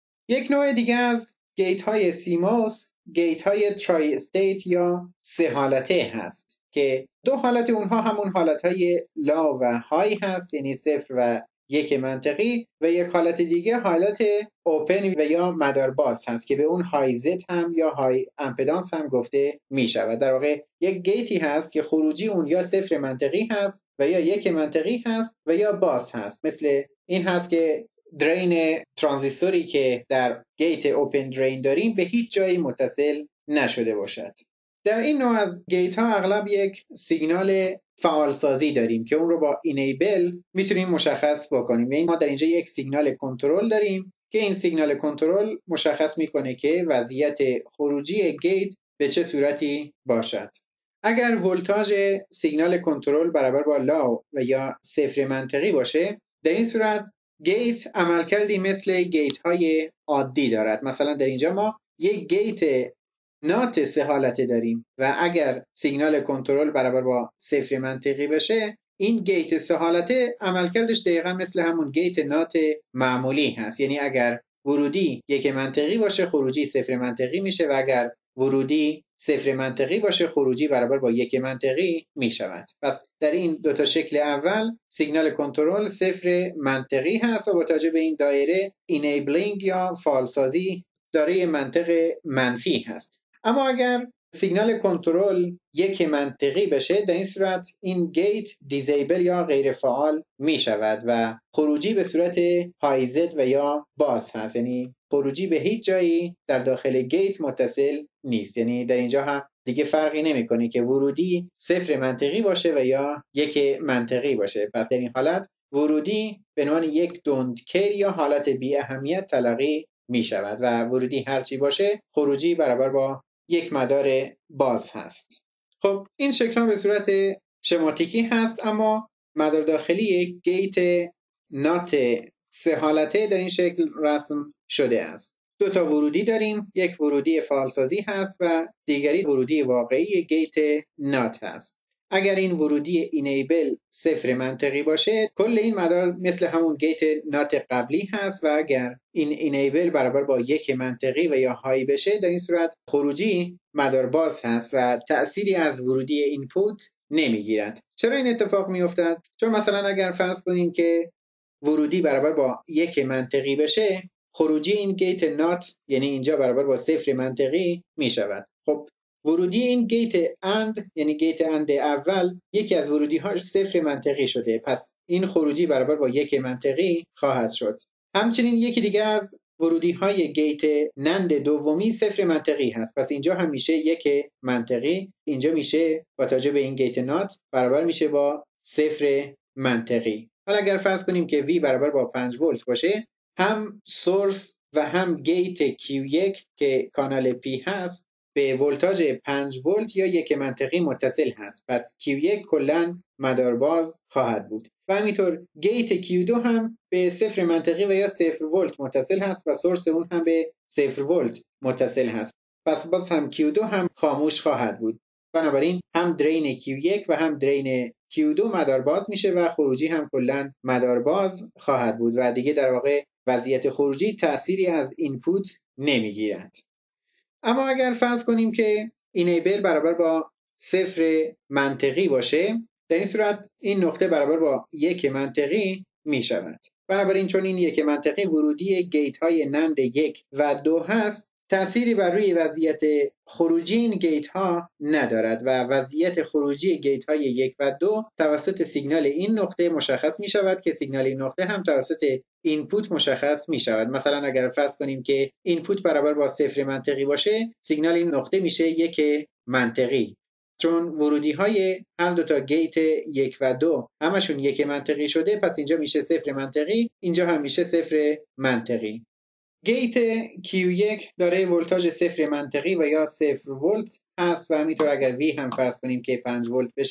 یک نوع دیگه از گیت های سیموس گیت های ترای استیت یا سه حالته هست که دو حالت اونها همون حالت های لا و های هست، یعنی صفر و یک منطقی، و یک حالت دیگه حالت اوپن و یا مدارباز هست که به اون های زد هم یا های امپدانس هم گفته می شود. در واقع یک گیتی هست که خروجی اون یا صفر منطقی هست و یا یک منطقی هست و یا باز هست. مثل این هست که درین ترانزیستوری که در گیت اوپن درین داریم به هیچ جایی متصل نشده باشد. در این نوع از گیت ها اغلب یک سیگنال فعالسازی داریم که اون رو با اینیبل میتونیم مشخص بکنیم. یعنی ما در اینجا یک سیگنال کنترل داریم که این سیگنال کنترل مشخص میکنه که وضعیت خروجی گیت به چه صورتی باشد. اگر ولتاژ سیگنال کنترل برابر با لا و یا صفر منطقی باشه، در این صورت گیت عملکردی مثل گیت های عادی دارد. مثلا در اینجا ما یک گیت نات سه حالته داریم و اگر سیگنال کنترل برابر با صفر منطقی بشه، این گیت سه حالته عملکردش دقیقا مثل همون گیت نات معمولی هست. یعنی اگر ورودی یک منطقی باشه خروجی صفر منطقی میشه و اگر ورودی صفر منطقی باشه خروجی برابر با یک منطقی می شود. پس در این دو تا شکل اول سیگنال کنترل صفر منطقی هست و با توجه به این دایره enabling یا فعالسازی دارای منطق منفی هست. اما اگر سیگنال کنترل یک منطقی بشه، در این صورت این گیت دیزیبل یا غیر فعال می شود و خروجی به صورت های زد و یا باز هست، یعنی خروجی به هیچ جایی در داخل گیت متصل نیست. یعنی در اینجا هم دیگه فرقی نمیکنه که ورودی صفر منطقی باشه و یا یک منطقی باشه. پس در این حالت ورودی به عنوان یک دونتکر یا حالت بی اهمیت تلقی می شود و ورودی هرچی باشه خروجی برابر با یک مدار باز هست. خب این شکل ها به صورت شماتیکی هست، اما مدار داخلی یک گیت نات سه حالته در این شکل رسم شده است. دو تا ورودی داریم، یک ورودی فعالسازی هست و دیگری ورودی واقعی گیت نات هست. اگر این ورودی اینیبل صفر منطقی باشه، کل این مدار مثل همون گیت نات قبلی هست و اگر این اینیبل برابر با یک منطقی و یا های بشه، در این صورت خروجی مدار باز هست و تأثیری از ورودی اینپوت نمیگیرد. چرا این اتفاق میافتد؟ چون مثلا اگر فرض کنیم که ورودی برابر با یک منطقی بشه، خروجی این گیت نات یعنی اینجا برابر با صفر منطقی می شود. خب ورودی این گیت اند یعنی گیت اند اول یکی از ورودی هاش صفر منطقی شده، پس این خروجی برابر با یک منطقی خواهد شد. همچنین یکی دیگه از ورودی های گیت نند دومی صفر منطقی هست، پس اینجا هم میشه یک منطقی، اینجا میشه با توجه به این گیت نات برابر میشه با صفر منطقی. حالا اگر فرض کنیم که وی برابر با پنج ولت باشه، هم سورس و هم گیت کیو یک که کانال پی هست به ولتاژ پنج ولت یا یک منطقی متصل هست، پس کیو یک کلاً مدارباز خواهد بود و همینطور گیت کیو دو هم به صفر منطقی و یا صفر ولت متصل هست و سورس اون هم به صفر ولت متصل هست، پس باز هم کیو دو هم خاموش خواهد بود. بنابراین هم درین کیو یک و هم درین کیو دو مدارباز میشه و خروجی هم کلاً مدارباز خواهد بود و دیگه در واقع وضعیت خروجی تأثیری از اینپوت نمیگیرد. اما اگر فرض کنیم که اینیبل برابر با صفر منطقی باشه، در این صورت این نقطه برابر با یک منطقی می شود. بنابراین چون این یک منطقی ورودی گیت های نند یک و دو هست، تأثیری بر روی وضعیت خروجی این گیت ها ندارد و وضعیت خروجی گیت های یک و دو توسط سیگنال این نقطه مشخص می شود که سیگنال این نقطه هم توسط اینپوت مشخص می شود. مثلا اگر فرض کنیم که اینپوت برابر با صفر منطقی باشه، سیگنال این نقطه میشه یک منطقی. چون ورودی های هر دو تا گیت یک و دو همشون یک منطقی شده، پس اینجا میشه صفر منطقی، اینجا هم میشه صفر منطقی. گیت کیو یک داره ولتاژ صفر منطقی و یا صفر ولت هست و همینطور اگر وی هم فرض کنیم که پنج ولت بشه،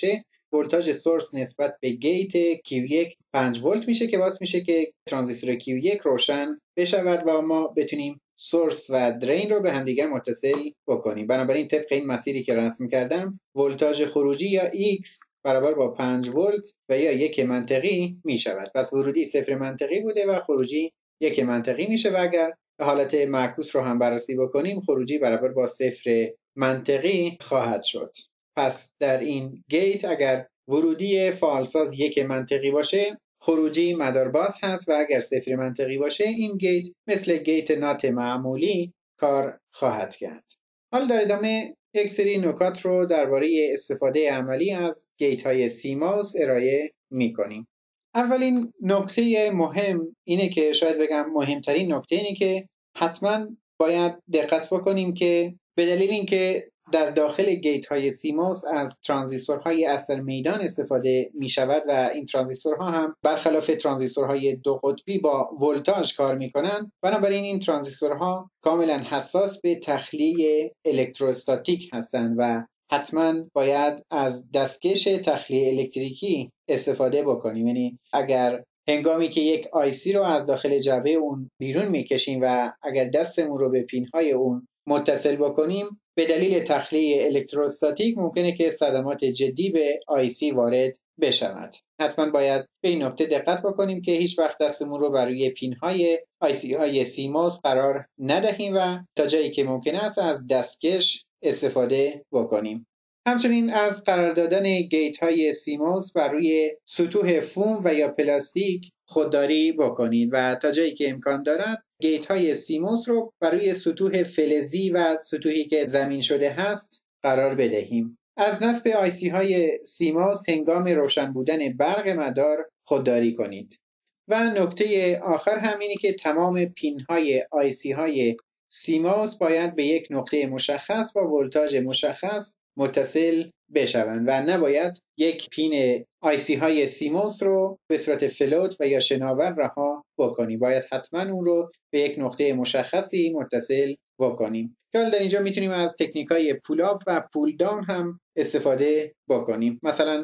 ولتاژ سورس نسبت به گیت کیو یک پنج ولت میشه که باعث میشه که ترانزیستور کیو یک روشن بشود و ما بتونیم سورس و درین رو به همدیگر متصل بکنیم. بنابراین طبق این مسیری که رسم کردم ولتاژ خروجی یا X برابر با پنج ولت و یا یک منطقی می شود. پس ورودی صفر منطقی بوده و خروجی یک منطقی میشه و اگر حالت معکوس رو هم بررسی بکنیم خروجی برابر با صفر منطقی خواهد شد. پس در این گیت اگر ورودی فعالساز یک منطقی باشه خروجی مدارباز هست و اگر صفر منطقی باشه این گیت مثل گیت نات معمولی کار خواهد کرد. حالا در ادامه یک سری نکات رو درباره استفاده عملی از گیت های سیماس ارائه می کنیم. اولین نکته مهم اینه که شاید بگم مهمترین نکته اینه که حتما باید دقت بکنیم که به دلیل اینکه در داخل گیت های سیماس از ترانزیستورهای اثر میدان استفاده می شود و این ترانزیستورها هم برخلاف ترانزیستورهای دو قطبی با ولتاژ کار می کنند، بنابراین این ترانزیستورها کاملا حساس به تخلیه الکتروستاتیک هستند و حتما باید از دستکش تخلیه الکتریکی استفاده بکنیم. یعنی اگر هنگامی که یک آی سی رو از داخل جعبه اون بیرون میکشیم و اگر دستمون رو به پینهای اون متصل بکنیم به دلیل تخلیه الکتروستاتیک ممکنه که صدمات جدی به آی سی وارد بشود. حتما باید به این نکته دقت بکنیم که هیچ وقت دستمون رو بر روی پینهای آی سی های سیماس قرار ندهیم و تا جایی که ممکنه است از دستکش استفاده بکنیم. همچنین از قرار دادن گیت های سیماس بر روی سطوح فوم و یا پلاستیک خودداری بکنید و تا جایی که امکان دارد گیت های سیماس رو بر روی سطوح فلزی و سطوحی که زمین شده هست قرار بدهیم. از نصب آی سی های سیماس هنگام روشن بودن برق مدار خودداری کنید. و نکته آخر هم اینه که تمام پین های آی سی های سیماس باید به یک نقطه مشخص با ولتاژ مشخص متصل بشوند و نباید یک پین آی سی های سیماس رو به صورت فلوت و یا شناور رها بکنیم. باید حتما اون رو به یک نقطه مشخصی متصل بکنیم. حالا در اینجا میتونیم از تکنیک های پول آپ و پول داون هم استفاده بکنیم. مثلا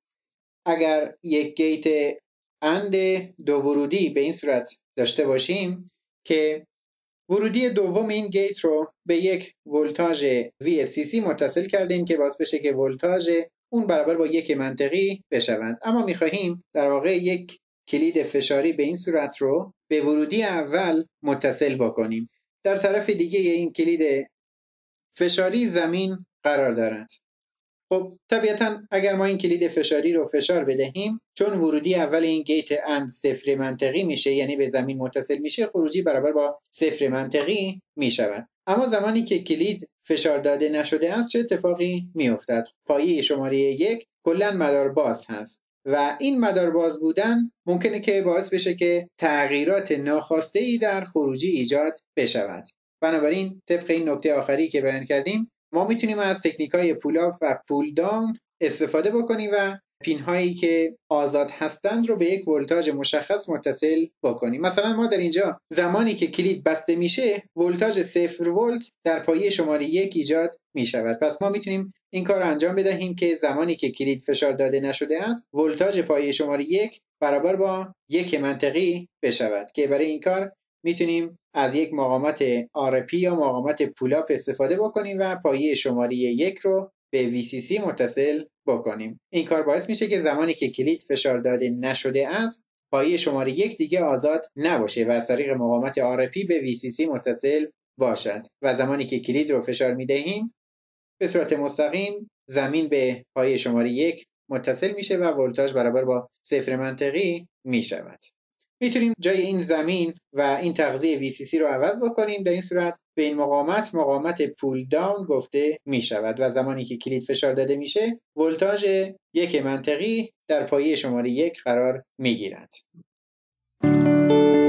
اگر یک گیت اند دو ورودی به این صورت داشته باشیم که ورودی دوم این گیت رو به یک ولتاژ وی سی سی متصل کردیم که باعث بشه که ولتاژ اون برابر با یک منطقی بشوند، اما می‌خواهیم در واقع یک کلید فشاری به این صورت رو به ورودی اول متصل بکنیم. در طرف دیگه این کلید فشاری زمین قرار دارد. خب طبیعتاً اگر ما این کلید فشاری رو فشار بدهیم چون ورودی اول این گیت اند صفر منطقی میشه، یعنی به زمین متصل میشه، خروجی برابر با صفر منطقی میشود. اما زمانی که کلید فشار داده نشده است چه اتفاقی میافتد؟ پایه شماره یک کلاً مدارباز هست و این مدارباز بودن ممکنه که باعث بشه که تغییرات ناخواسته ای در خروجی ایجاد بشود. بنابراین طبق این نکته آخری که بیان کردیم ما میتونیم از تکنیک‌های پول آپ و پول داون استفاده بکنیم و پین‌هایی که آزاد هستند رو به یک ولتاژ مشخص متصل بکنیم. مثلا ما در اینجا زمانی که کلید بسته میشه ولتاژ صفر ولت در پایه شماره یک ایجاد میشود. پس ما میتونیم این کار رو انجام بدهیم که زمانی که کلید فشار داده نشده است ولتاژ پایه شماره یک برابر با یک منطقی بشود که برای این کار میتونیم از یک مقاومت آر پی یا مقاومت پول آپ استفاده بکنیم و پایه شماره یک رو به وی سی سی متصل بکنیم. این کار باعث میشه که زمانی که کلید فشار داده نشده است پایه شماره یک دیگه آزاد نباشه و از طریق مقاومت آر پی به وی سی سی متصل باشد و زمانی که کلید رو فشار میدهیم به صورت مستقیم زمین به پایه شماره یک متصل میشه و ولتاژ برابر با صفر منطقی میشود. میتونیم جای این زمین و این تغذیه وی سی سی رو عوض بکنیم. در این صورت به این مقاومت مقاومت پول داون گفته می شود و زمانی که کلید فشار داده میشه ولتاژ یک منطقی در پایه شماره یک قرار می گیرد.